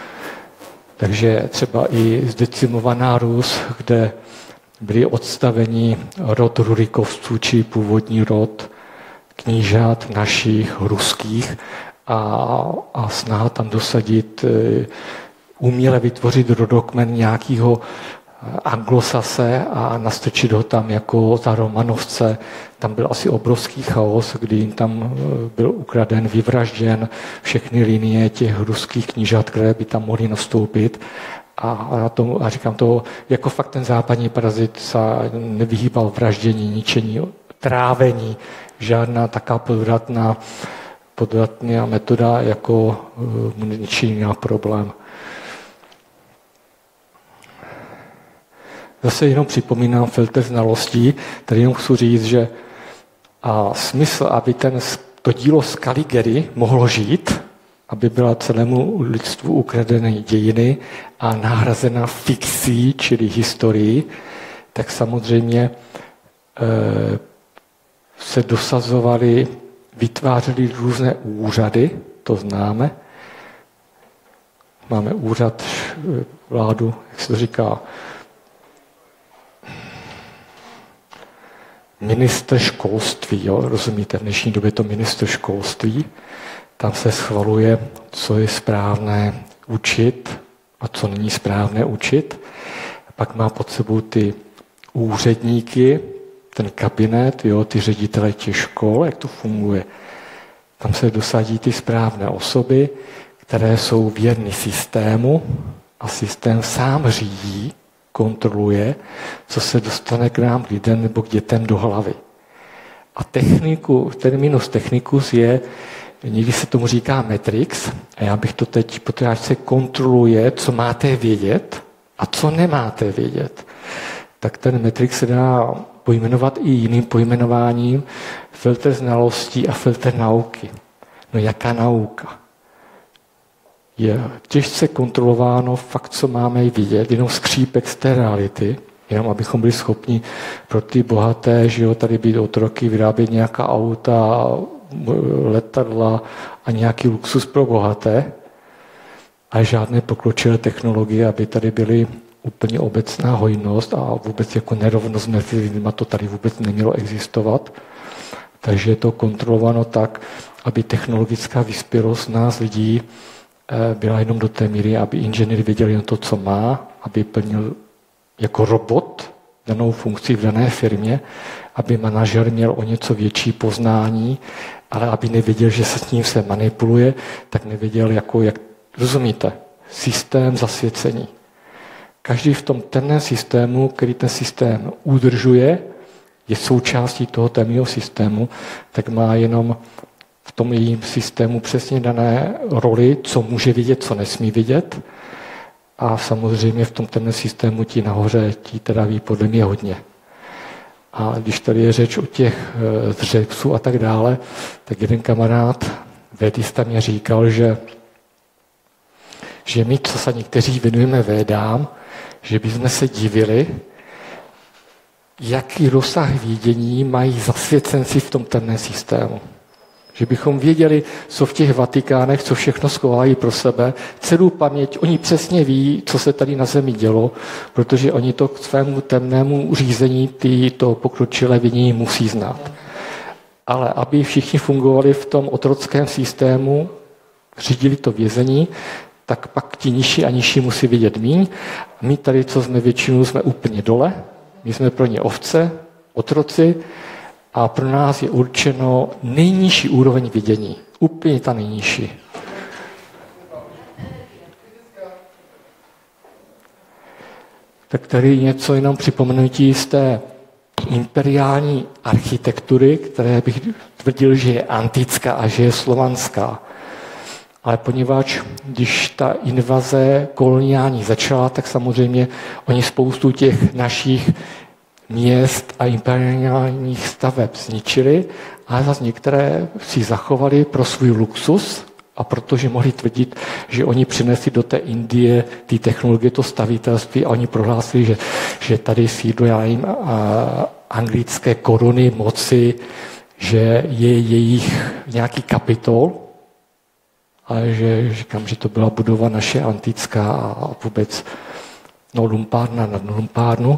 Takže třeba i zdecimovaná Rus, kde byli odstaveni rod Rurikovců, či původní rod knížat našich ruských a, a snaha tam dosadit, e, uměle vytvořit rodokmen nějakého Anglosase a nastrčit ho tam jako za Romanovce. Tam byl asi obrovský chaos, kdy jim tam byl ukraden, vyvražděn všechny linie těch ruských knížat, které by tam mohly nastoupit. A, a, tomu, a říkám to, jako fakt ten západní parazit se nevyhýbal vraždění, ničení, trávení, žádná taká podvratná, podvratná metoda jako uh, ničení na problém. Zase jenom připomínám filtr znalostí, tady jenom chci říct, že A smysl, aby ten, to dílo Scaligery mohlo žít, aby byla celému lidstvu ukradeny dějiny a nahrazena fikcí, čili historií, tak samozřejmě e, se dosazovaly, vytvářely různé úřady, to známe. Máme úřad vládu, jak se to říká, ministr školství, jo? Rozumíte, v dnešní době to ministr školství, tam se schvaluje, co je správné učit a co není správné učit. Pak má pod sebou ty úředníky, ten kabinet, jo, ty ředitele těch škol, jak to funguje. Tam se dosadí ty správné osoby, které jsou věrny systému a systém sám řídí, kontroluje, co se dostane k nám lidem nebo k dětem do hlavy. A techniku, terminus technicus je, někdy se tomu říká matrix, a já bych to teď, protože se kontroluje, co máte vědět a co nemáte vědět. Tak ten matrix se dá pojmenovat i jiným pojmenováním, filtr znalostí a filtr nauky. No jaká nauka? Je těžce kontrolováno fakt, co máme vidět, jenom skřípek z té reality, jenom abychom byli schopni pro ty bohaté, že jo, tady být otroky, vyrábět nějaká auta, letadla a nějaký luxus pro bohaté, a žádné pokročilé technologie, aby tady byly úplně obecná hojnost a vůbec jako nerovnost mezi lidmi, to tady vůbec nemělo existovat. Takže je to kontrolováno tak, aby technologická vyspělost nás lidí byla jenom do té míry, aby inženýr věděl jen to, co má, aby plnil jako robot danou funkci v dané firmě, aby manažer měl o něco větší poznání, ale aby nevěděl, že se s ním se manipuluje, tak nevěděl, jako, jak rozumíte, systém zasvěcení. Každý v tom temném systému, který ten systém udržuje, je součástí toho temného systému, tak má jenom v tom jejím systému přesně dané roli, co může vidět, co nesmí vidět. A samozřejmě v tom temném systému ti nahoře ti teda ví podle mě hodně. A když tady je řeč o těch dřevců a tak dále, tak jeden kamarád védista mě říkal, že, že my, co se někteří věnujeme védám, že bychom se divili, jaký rozsah vědění mají zasvěcenci v tom temném systému. Že bychom věděli, co v těch Vatikánech, co všechno schovají pro sebe, celou paměť, oni přesně ví, co se tady na zemi dělo, protože oni to k svému temnému řízení ty, to pokročilé vědění musí znát. Ale aby všichni fungovali v tom otrockém systému, řídili to vězení, tak pak ti nižší a nižší musí vidět míň. My tady, co jsme většinou, jsme úplně dole, my jsme pro ně ovce, otroci, a pro nás je určeno nejnižší úroveň vidění. Úplně ta nejnižší. Tak tady něco jenom připomenutí z té imperiální architektury, které bych tvrdil, že je antická a že je slovanská. Ale poněvadž, když ta invaze koloniální začala, tak samozřejmě oni spoustu těch našich měst a imperiálních staveb zničili, ale zase některé si zachovali pro svůj luxus a protože mohli tvrdit, že oni přinesli do té Indie ty technologie, to stavitelství a oni prohlásili, že, že tady sídlo já jim anglické koruny moci, že je jejich nějaký kapitol, ale že říkám, že to byla budova naše antická a vůbec no, lumpárna nad lumpárnu.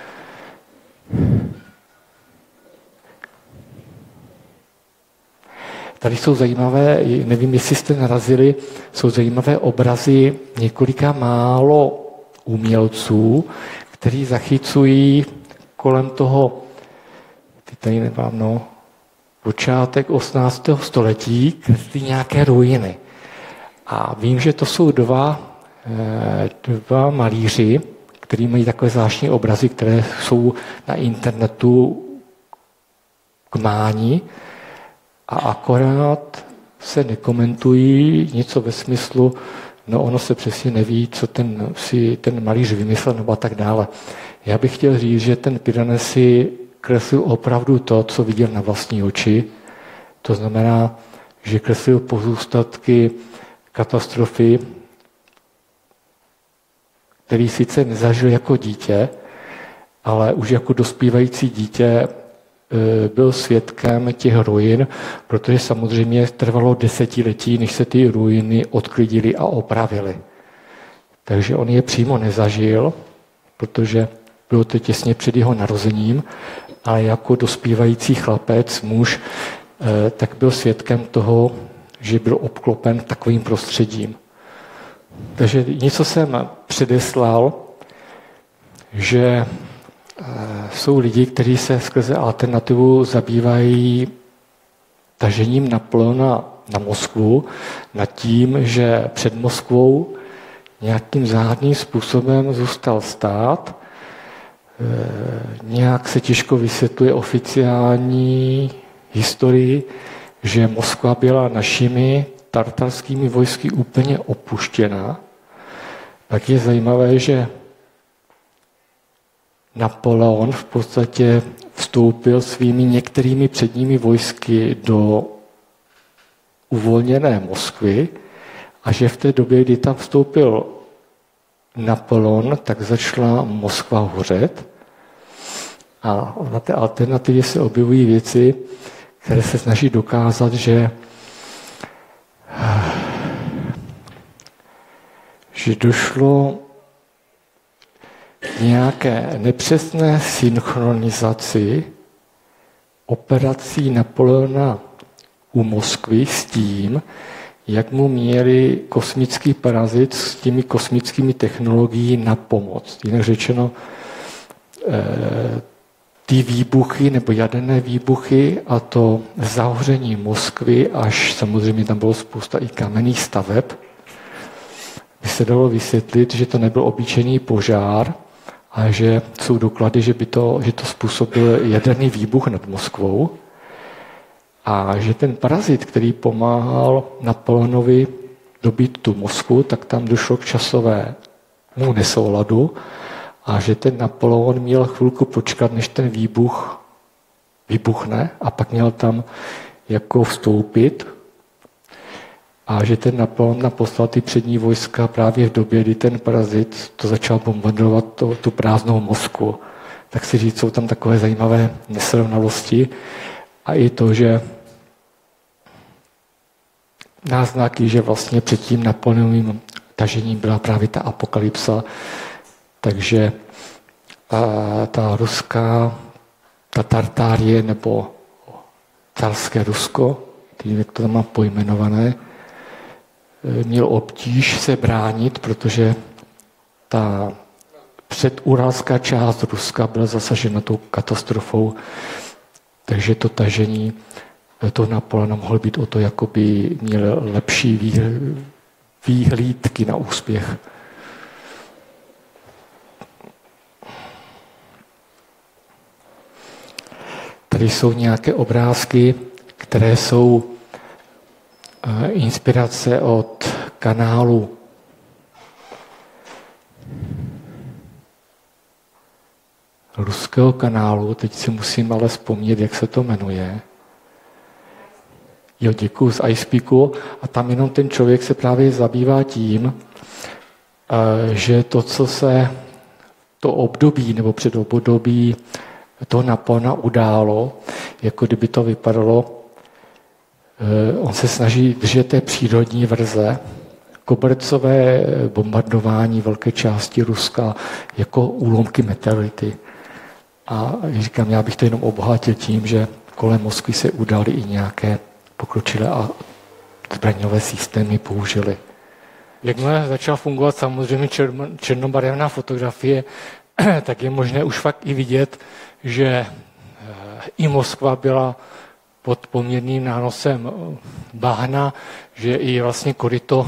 Tady jsou zajímavé, nevím, jestli jste narazili, jsou zajímavé obrazy několika málo umělců, kteří zachycují kolem toho, ty tady nemám, no, počátek osmnáctého století, kreslí nějaké ruiny. A vím, že to jsou dva, dva malíři, který mají takové zvláštní obrazy, které jsou na internetu k mání a akorát se nekomentují něco ve smyslu, no ono se přesně neví, co ten, si ten malíř vymyslel nebo a tak dále. Já bych chtěl říct, že ten Piranesi kreslil opravdu to, co viděl na vlastní oči. To znamená, že kreslil pozůstatky katastrofy, který sice nezažil jako dítě, ale už jako dospívající dítě byl svědkem těch ruin, protože samozřejmě trvalo desetiletí, než se ty ruiny odklidily a opravily. Takže on je přímo nezažil, protože bylo to těsně před jeho narozením, ale jako dospívající chlapec, muž, tak byl svědkem toho, že byl obklopen takovým prostředím. Takže něco jsem předeslal, že jsou lidi, kteří se skrze alternativu zabývají tažením naplno na, na Moskvu, nad tím, že před Moskvou nějakým záhadným způsobem zůstal stát. Nějak se těžko vysvětluje oficiální historii, že Moskva byla našimi tartarskými vojsky úplně opuštěna. Tak je zajímavé, že Napoleon v podstatě vstoupil svými některými předními vojsky do uvolněné Moskvy a že v té době, kdy tam vstoupil Napoleon, tak začala Moskva hořet. A na té alternativě se objevují věci, které se snaží dokázat, že, že došlo k nějaké nepřesné synchronizaci operací Napoleona u Moskvy s tím, jak mu měli kosmický parazit s těmi kosmickými technologiemi na pomoc. Jinak řečeno, ty výbuchy nebo jaderné výbuchy a to zahoření Moskvy, až samozřejmě tam bylo spousta i kamenných staveb, by se dalo vysvětlit, že to nebyl obyčejný požár, a že jsou doklady, že, by to, že to způsobil jaderný výbuch nad Moskvou a že ten parazit, který pomáhal Napoleonovi dobít tu Moskvu, tak tam došlo k časovému nesouladu a že ten Napoleon měl chvilku počkat, než ten výbuch vybuchne a pak měl tam jako vstoupit a že ten Napoleon poslal ty přední vojska právě v době, kdy ten parazit to začal bombardovat to, tu prázdnou Moskvu. Tak si říct, jsou tam takové zajímavé nesrovnalosti a i to, že náznaky, že vlastně před tím Napoleonovým tažením byla právě ta apokalypsa, takže a ta ruská, ta Tartárie nebo carské Rusko, jak to tam má pojmenované, měl obtíž se bránit, protože ta předuralská část Ruska byla zasažena tou katastrofou, takže to tažení toho Napoleona mohlo být o to, jakoby měl lepší výhlídky na úspěch. Tady jsou nějaké obrázky, které jsou inspirace od kanálu ruského kanálu, teď si musím ale vzpomnět, jak se to jmenuje. Jo, děkuju, z iSpeaku. A tam jenom ten člověk se právě zabývá tím, že to, co se to období nebo předobdobí toho Napoleona událo, jako kdyby to vypadalo, on se snaží držet té přírodní verze, kobercové bombardování velké části Ruska jako úlomky meteority. A říkám, já bych to jenom obohatil tím, že kolem Moskvy se udály i nějaké pokročilé a zbraňové systémy použili. Jakmile začala fungovat samozřejmě černobarevná fotografie, tak je možné už fakt i vidět, že i Moskva byla pod poměrným nánosem bahna, že i vlastně koryto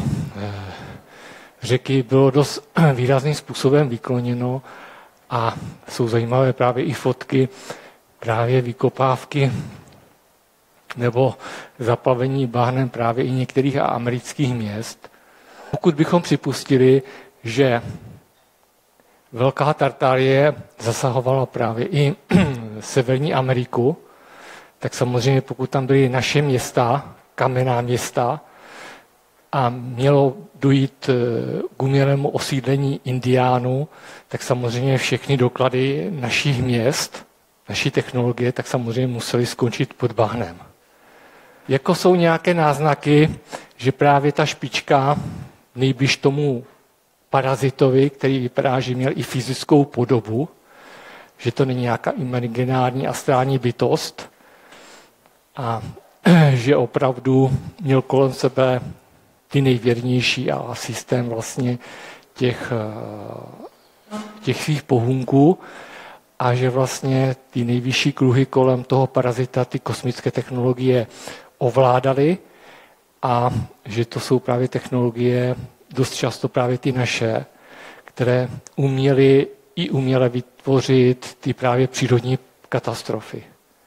řeky bylo dost výrazným způsobem vykloněno a jsou zajímavé právě i fotky, právě vykopávky nebo zaplavení bahnem právě i některých amerických měst. Pokud bychom připustili, že Velká Tartárie zasahovala právě i Severní Ameriku, tak samozřejmě pokud tam byly naše města, kamenná města, a mělo dojít k umělému osídlení Indiánů, tak samozřejmě všechny doklady našich měst, naší technologie, tak samozřejmě museli skončit pod bahnem. Jako jsou nějaké náznaky, že právě ta špička nejblíž tomu parazitovi, který vypadá, že měl i fyzickou podobu, že to není nějaká imaginární astrální bytost a že opravdu měl kolem sebe ty nejvěrnější a systém vlastně těch, těch svých pohůnků a že vlastně ty nejvyšší kruhy kolem toho parazita ty kosmické technologie ovládaly a že to jsou právě technologie dost často právě ty naše, které uměly i uměle vytvořit ty právě přírodní katastrofy.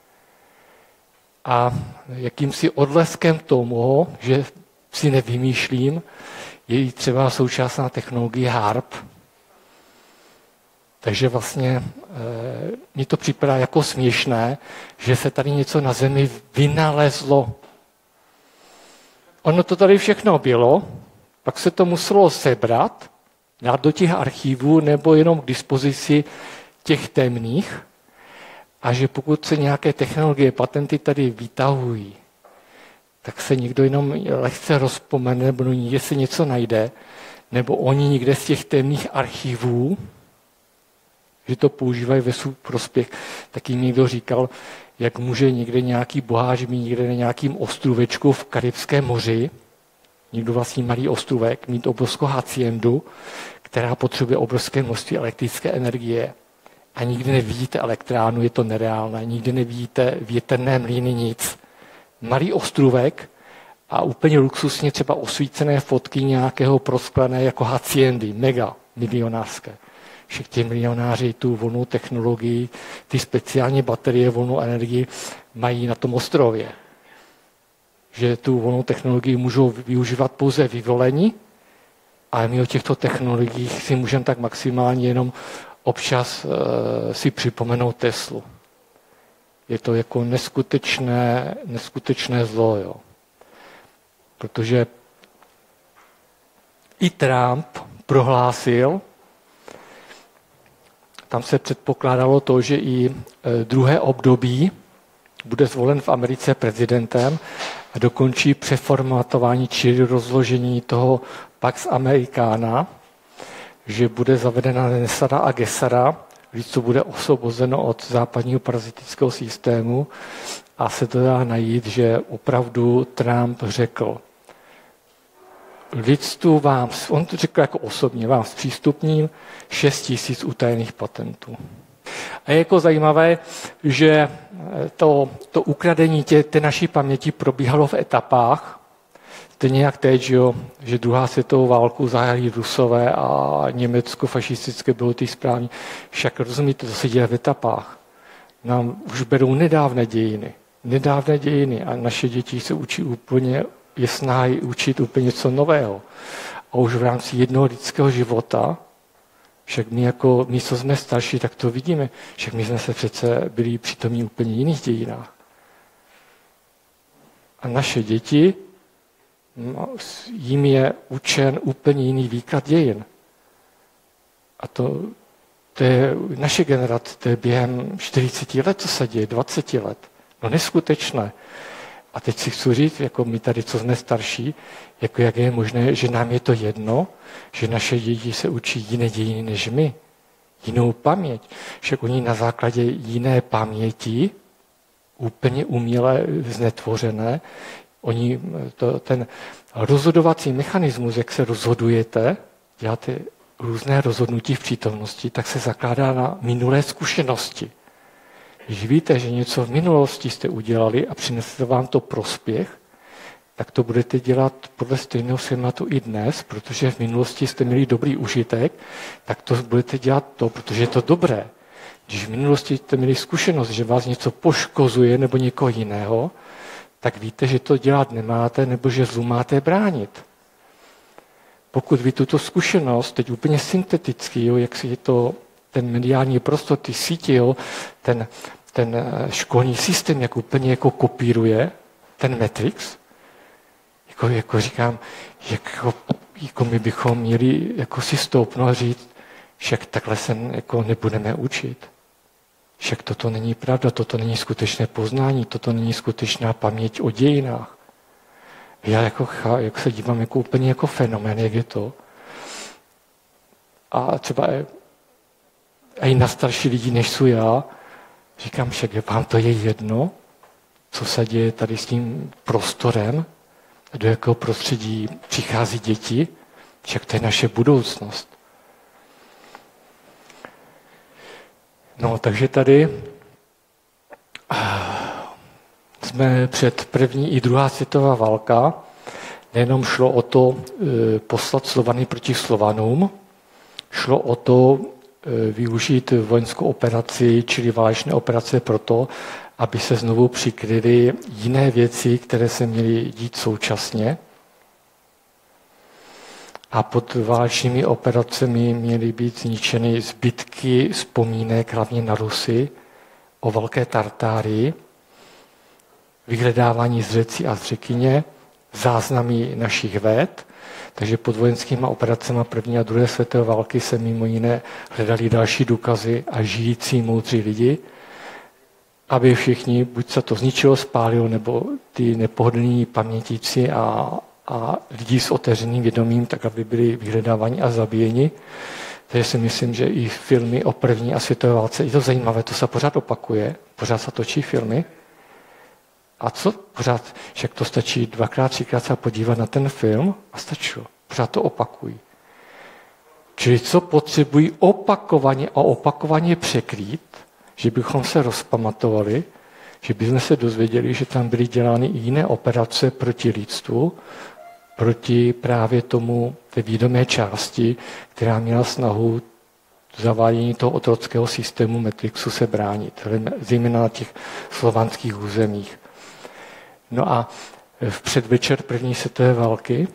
A jakýmsi odleskem tomu, že si nevymýšlím, je i třeba současná technologie HARP. Takže vlastně e, mi to připadá jako směšné, že se tady něco na Zemi vynalezlo. Ono to tady všechno bylo, pak se to muselo sebrat, dát do těch archivů nebo jenom k dispozici těch temných a že pokud se nějaké technologie, patenty tady vytahují, tak se někdo jenom lehce rozpomene, nebo někde se něco najde, nebo oni někde z těch temných archivů, že to používají ve svůj prospěch. Tak jim někdo říkal, jak může někde nějaký boháč mít někde na nějakým ostrůvečku v Karibském moři, někdo vlastní malý ostrůvek, mít obrovskou haciendu, která potřebuje obrovské množství elektrické energie. A nikdy nevidíte elektránu, je to nereálné, nikdy nevidíte větrné mlýny, nic. Malý ostrůvek a úplně luxusně třeba osvícené fotky nějakého prosklené jako haciendy, mega milionářské. Však ti milionáři tu volnou technologii, ty speciální baterie volnou energii mají na tom ostrově. Že tu volnou technologii můžou využívat pouze vyvolení, ale my o těchto technologiích si můžeme tak maximálně jenom občas uh, si připomenout Teslu. Je to jako neskutečné, neskutečné zlo, jo. Protože i Trump prohlásil, tam se předpokládalo to, že i druhé období bude zvolen v Americe prezidentem a dokončí přeformatování či rozložení toho Pax Americana, že bude zavedena Nesada a Gesara, lidstvo bude osvobozeno od západního parazitického systému a se to dá najít, že opravdu Trump řekl, lidstvu vám, on to řekl jako osobně, vám zpřístupním šest tisíc utajených patentů. A je jako zajímavé, že to, to ukradení tě, té naší paměti probíhalo v etapách, stejně jak teď, že, jo, že druhá světovou válku zahájili Rusové a Německo fašistické bylo ty správní. Však rozumíte, to se děje v etapách. Nám už berou nedávné dějiny. Nedávné dějiny a naše děti se učí úplně, je snaha učit úplně něco nového. A už v rámci jednoho lidského života, však my jako, my, co jsme starší, tak to vidíme. Však my jsme se přece byli přítomní úplně jiných dějinách. A naše děti, no, jim je učen úplně jiný výklad dějin. A to, to je naše generace, to je během čtyřicet let, co se děje, dvacet let. No neskutečné. A teď si chci říct, jako my tady, co jsme starší, jako jak je možné, že nám je to jedno, že naše děti se učí jiné dějiny než my. Jinou paměť. Však oni na základě jiné paměti, úplně uměle znetvořené, oni to, ten rozhodovací mechanismus, jak se rozhodujete, děláte různé rozhodnutí v přítomnosti, tak se zakládá na minulé zkušenosti. Když víte, že něco v minulosti jste udělali a přinesete vám to prospěch, tak to budete dělat podle stejného schématu i dnes, protože v minulosti jste měli dobrý užitek, tak to budete dělat to, protože je to dobré. Když v minulosti jste měli zkušenost, že vás něco poškozuje nebo někoho jiného, tak víte, že to dělat nemáte nebo že zlu máte bránit. Pokud vy tuto zkušenost, teď úplně synteticky, jo, jak si je to ten mediální prostor, ty sítě, jo, ten, ten školní systém jak úplně jako kopíruje ten Matrix. Jako, jako říkám, jako, jako my bychom měli jako si stoupnout a říct, však takhle se jako nebudeme učit. Však toto není pravda, toto není skutečné poznání, toto není skutečná paměť o dějinách. Já jako, jak se dívám jako úplně jako fenomén, jak je to. A třeba i na starší lidi, než jsou já, říkám, však vám to je jedno, co se děje tady s tím prostorem, do jakého prostředí přichází děti, však to je naše budoucnost. No, takže tady jsme před první i druhá světová válka. Nejenom šlo o to e, poslat Slovany proti Slovanům, šlo o to e, využít vojenskou operaci, čili válečné operace proto, aby se znovu přikryly jiné věci, které se měly dít současně. A pod válečnými operacemi měly být zničeny zbytky vzpomínek, hlavně na Rusy, o velké Tartárii, vyhledávání z řeci a z řekyně, záznamy našich véd. Takže pod vojenskými operacemi první a druhé světové války se mimo jiné hledali další důkazy a žijící moudří lidi, aby všichni, buď se to zničilo, spálilo, nebo ty nepohodlní pamětíci a, a lidi s otevřeným vědomím, tak aby byli vyhledáváni a zabíjeni. Takže si myslím, že i filmy o první a světové válce, je to zajímavé, to se pořád opakuje, pořád se točí filmy. A co pořád, však to stačí dvakrát, třikrát se podívat na ten film a stačilo. Pořád to opakují. Čili co potřebují opakovaně a opakovaně překrýt, že bychom se rozpamatovali, že bychom se dozvěděli, že tam byly dělány i jiné operace proti lidstvu, proti právě tomu té vědomé části, která měla snahu zavádění toho otrockého systému Matrixu se bránit, zejména na těch slovanských územích. No a v předvečer první světové války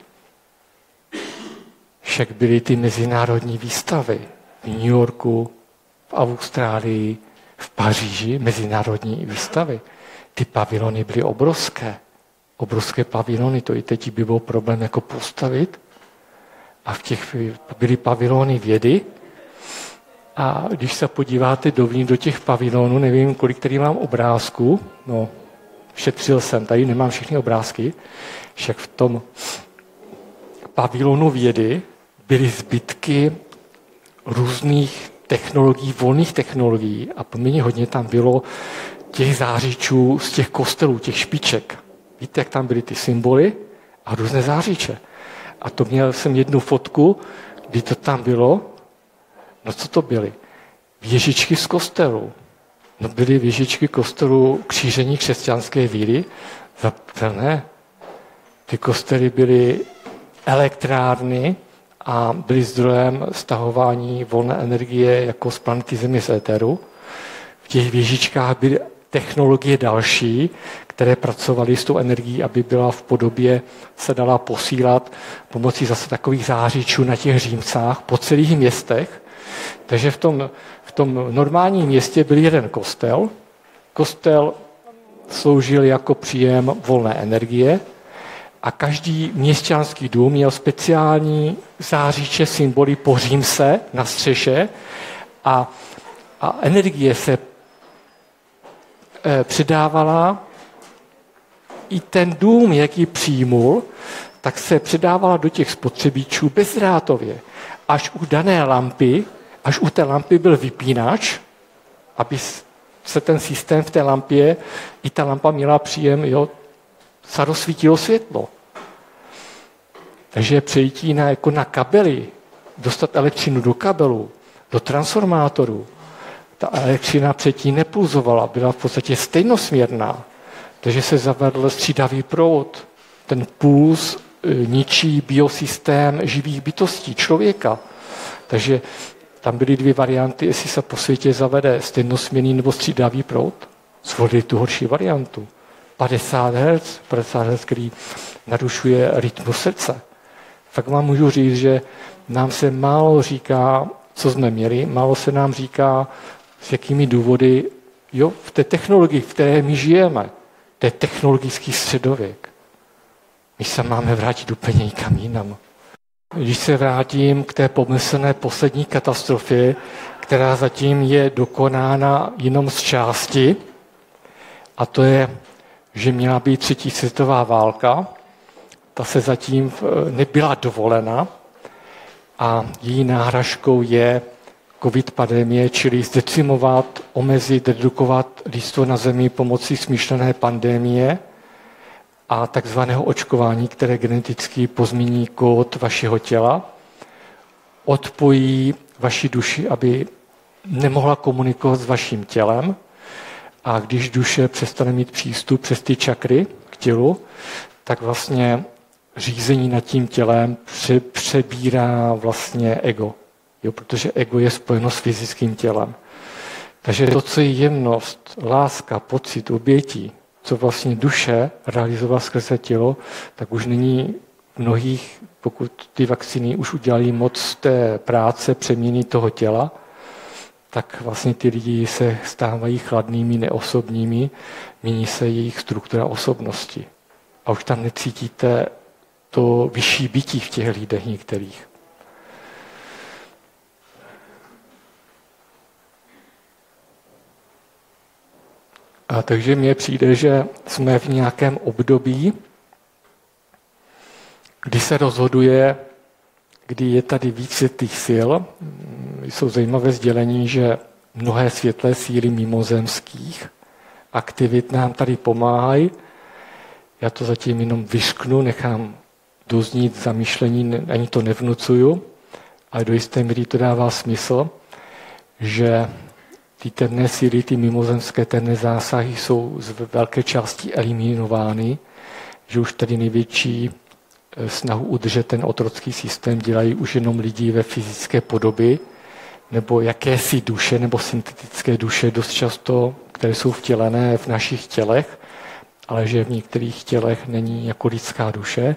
však byly ty mezinárodní výstavy v New Yorku, v Austrálii, v Paříži, mezinárodní výstavy. Ty pavilony byly obrovské. Obrovské pavilony, to i teď by byl problém jako postavit. A v těch byly pavilony vědy. A když se podíváte dovnitř do těch pavilonů, nevím, kolik tady mám obrázků, no, šetřil jsem, tady nemám všechny obrázky, však v tom pavilonu vědy byly zbytky různých technologií, volných technologií a poměrně hodně tam bylo těch zářičů z těch kostelů, těch špiček. Víte, jak tam byly ty symboly a různé zářiče. A to měl jsem jednu fotku, kdy to tam bylo. No co to byly? Věžičky z kostelu. No byly věžičky kostelu křížení křesťanské víry. Ne. Ty kostely byly elektrárny a byly zdrojem stahování volné energie jako z planety Země z éteru. V těch věžičkách byly technologie další, které pracovaly s tou energií, aby byla v podobě, se dala posílat pomocí zase takových zářičů na těch římsách po celých městech. Takže v tom, v tom normálním městě byl jeden kostel. Kostel sloužil jako příjem volné energie a každý měšťanský dům měl speciální zářiče, symboly po římse na střeše a, a energie se e, předávala i ten dům, jak ji přijmul, tak se předávala do těch spotřebičů bezdrátově. Až u dané lampy, až u té lampy byl vypínač, aby se ten systém v té lampě, i ta lampa měla příjem, jo, se rozsvítilo světlo. Takže přejítí na, jako na kabely, dostat elektřinu do kabelu, do transformátoru. Ta elektřina předtím nepulzovala, byla v podstatě stejnosměrná. Takže se zavedl střídavý proud. Ten puls ničí biosystém živých bytostí, člověka. Takže tam byly dvě varianty, jestli se po světě zavede stejnosměrný nebo střídavý proud. Zvolili tu horší variantu. padesát hertz, padesát hertz, který narušuje rytmus srdce. Tak vám můžu říct, že nám se málo říká, co jsme měli, málo se nám říká, s jakými důvody Jo, v té technologii, v které my žijeme, to je technologický středověk. My se máme vrátit úplně někam jinam. Když se vrátím k té pomyslné poslední katastrofě, která zatím je dokonána jenom z části, a to je, že měla být třetí světová válka, ta se zatím nebyla dovolena a její náhražkou je covid pandemie, čili zdecimovat, omezit, redukovat lidstvo na zemi pomocí smyšlené pandemie a takzvaného očkování, které geneticky pozmění kód vašeho těla, odpojí vaši duši, aby nemohla komunikovat s vaším tělem, a když duše přestane mít přístup přes ty čakry k tělu, tak vlastně řízení nad tím tělem pře- přebírá vlastně ego. Jo, protože ego je spojeno s fyzickým tělem. Takže to, co je jemnost, láska, pocit, obětí, co vlastně duše realizovala skrze tělo, tak už není v mnohých, pokud ty vakcíny už udělali moc té práce, přeměny toho těla, tak vlastně ty lidi se stávají chladnými, neosobními, mění se jejich struktura osobnosti. A už tam necítíte to vyšší bytí v těch lidech některých. A takže mně přijde, že jsme v nějakém období, kdy se rozhoduje, kdy je tady víc světlých sil. Jsou zajímavé sdělení, že mnohé světlé síly mimozemských aktivit nám tady pomáhají. Já to zatím jenom vyšknu, nechám doznít zamýšlení, ani to nevnucuju, ale do jisté míry to dává smysl, že ty temné síly, ty mimozemské temné zásahy jsou z velké části eliminovány, že už tady největší snahu udržet ten otrocký systém dělají už jenom lidi ve fyzické podobě, nebo jakési duše, nebo syntetické duše, dost často, které jsou vtělené v našich tělech, ale že v některých tělech není jako lidská duše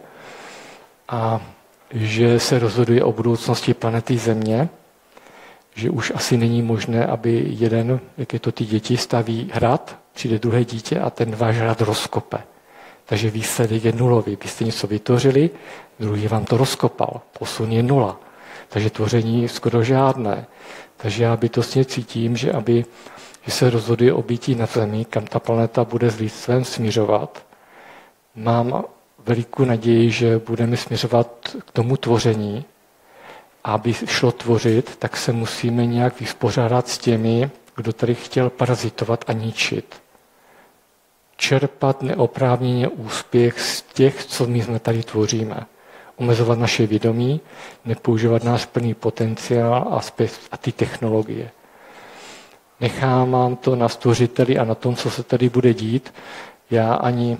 a že se rozhoduje o budoucnosti planety Země, že už asi není možné, aby jeden, jak je to ty děti, staví hrad, přijde druhé dítě a ten váš hrad rozkope. Takže výsledek je nulový. Vy jste něco vytvořili, druhý vám to rozkopal. Posun je nula. Takže tvoření je skoro žádné. Takže já bytostně cítím, že, aby, že se rozhoduje o bytí na Zemi, kam ta planeta bude s lidstvem směřovat. Mám velikou naději, že budeme směřovat k tomu tvoření. A aby šlo tvořit, tak se musíme nějak vyspořádat s těmi, kdo tady chtěl parazitovat a ničit. Čerpat neoprávněně úspěch z těch, co my jsme tady tvoříme. Omezovat naše vědomí, nepoužívat náš plný potenciál a, spe- a ty technologie. Nechám to na stvořiteli a na tom, co se tady bude dít. Já ani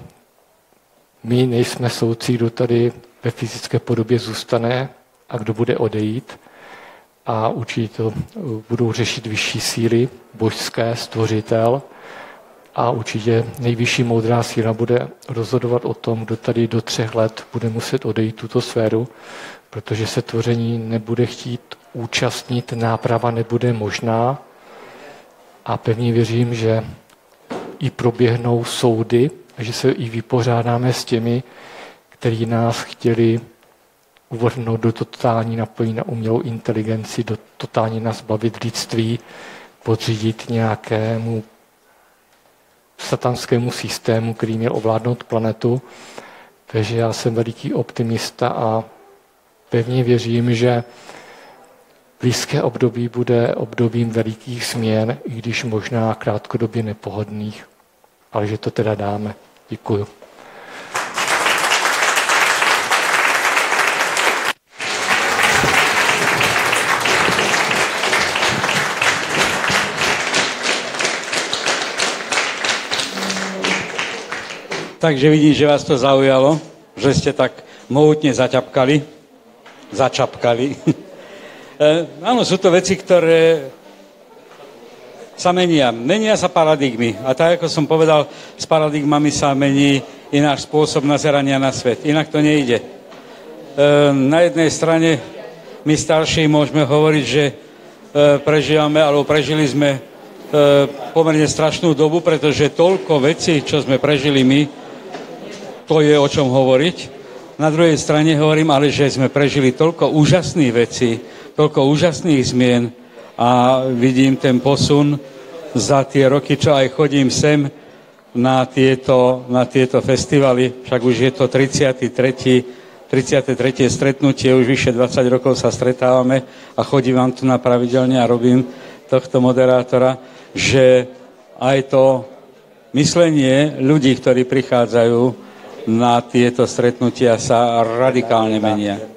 my nejsme soudci, kdo tady ve fyzické podobě zůstane a kdo bude odejít. A určitě to budou řešit vyšší síly, božské, stvořitel. A určitě nejvyšší moudrá síla bude rozhodovat o tom, kdo tady do třech let bude muset odejít tuto sféru, protože se tvoření nebude chtít účastnit, náprava nebude možná. A pevně věřím, že i proběhnou soudy, a že se i vypořádáme s těmi, kteří nás chtěli uvrhnout do totální napojení na umělou inteligenci, do totálně nás bavit lidství, podřídit nějakému satanskému systému, který měl ovládnout planetu. Takže já jsem veliký optimista a pevně věřím, že blízké období bude obdobím velikých změn, i když možná krátkodobě nepohodlných, ale že to teda dáme. Děkuju.
Takže vidím, že vás to zaujalo, že ste tak mohutne zaťapkali, začapkali. e, áno, sú to veci, ktoré sa menia. Menia sa paradigmy. A tak, ako som povedal, s paradigmami sa mení i náš spôsob nazerania na svet. Inak to nejde. E, na jednej strane my starší môžeme hovoriť, že e, prežívame, alebo prežili sme pomerne strašnú dobu, pretože toľko vecí, čo sme prežili my, to je o čom hovoriť. Na druhej strane hovorím, ale že sme prežili toľko úžasných vecí, toľko úžasných zmien a vidím ten posun za tie roky, čo aj chodím sem na tieto, na tieto festivaly, však už je to tridsiate tretie stretnutie, už vyše dvadsať rokov sa stretávame a chodím vám tu na pravidelne a robím tohto moderátora, že aj to myslenie ľudí, ktorí prichádzajú na tieto stretnutia, sa radikálne menia.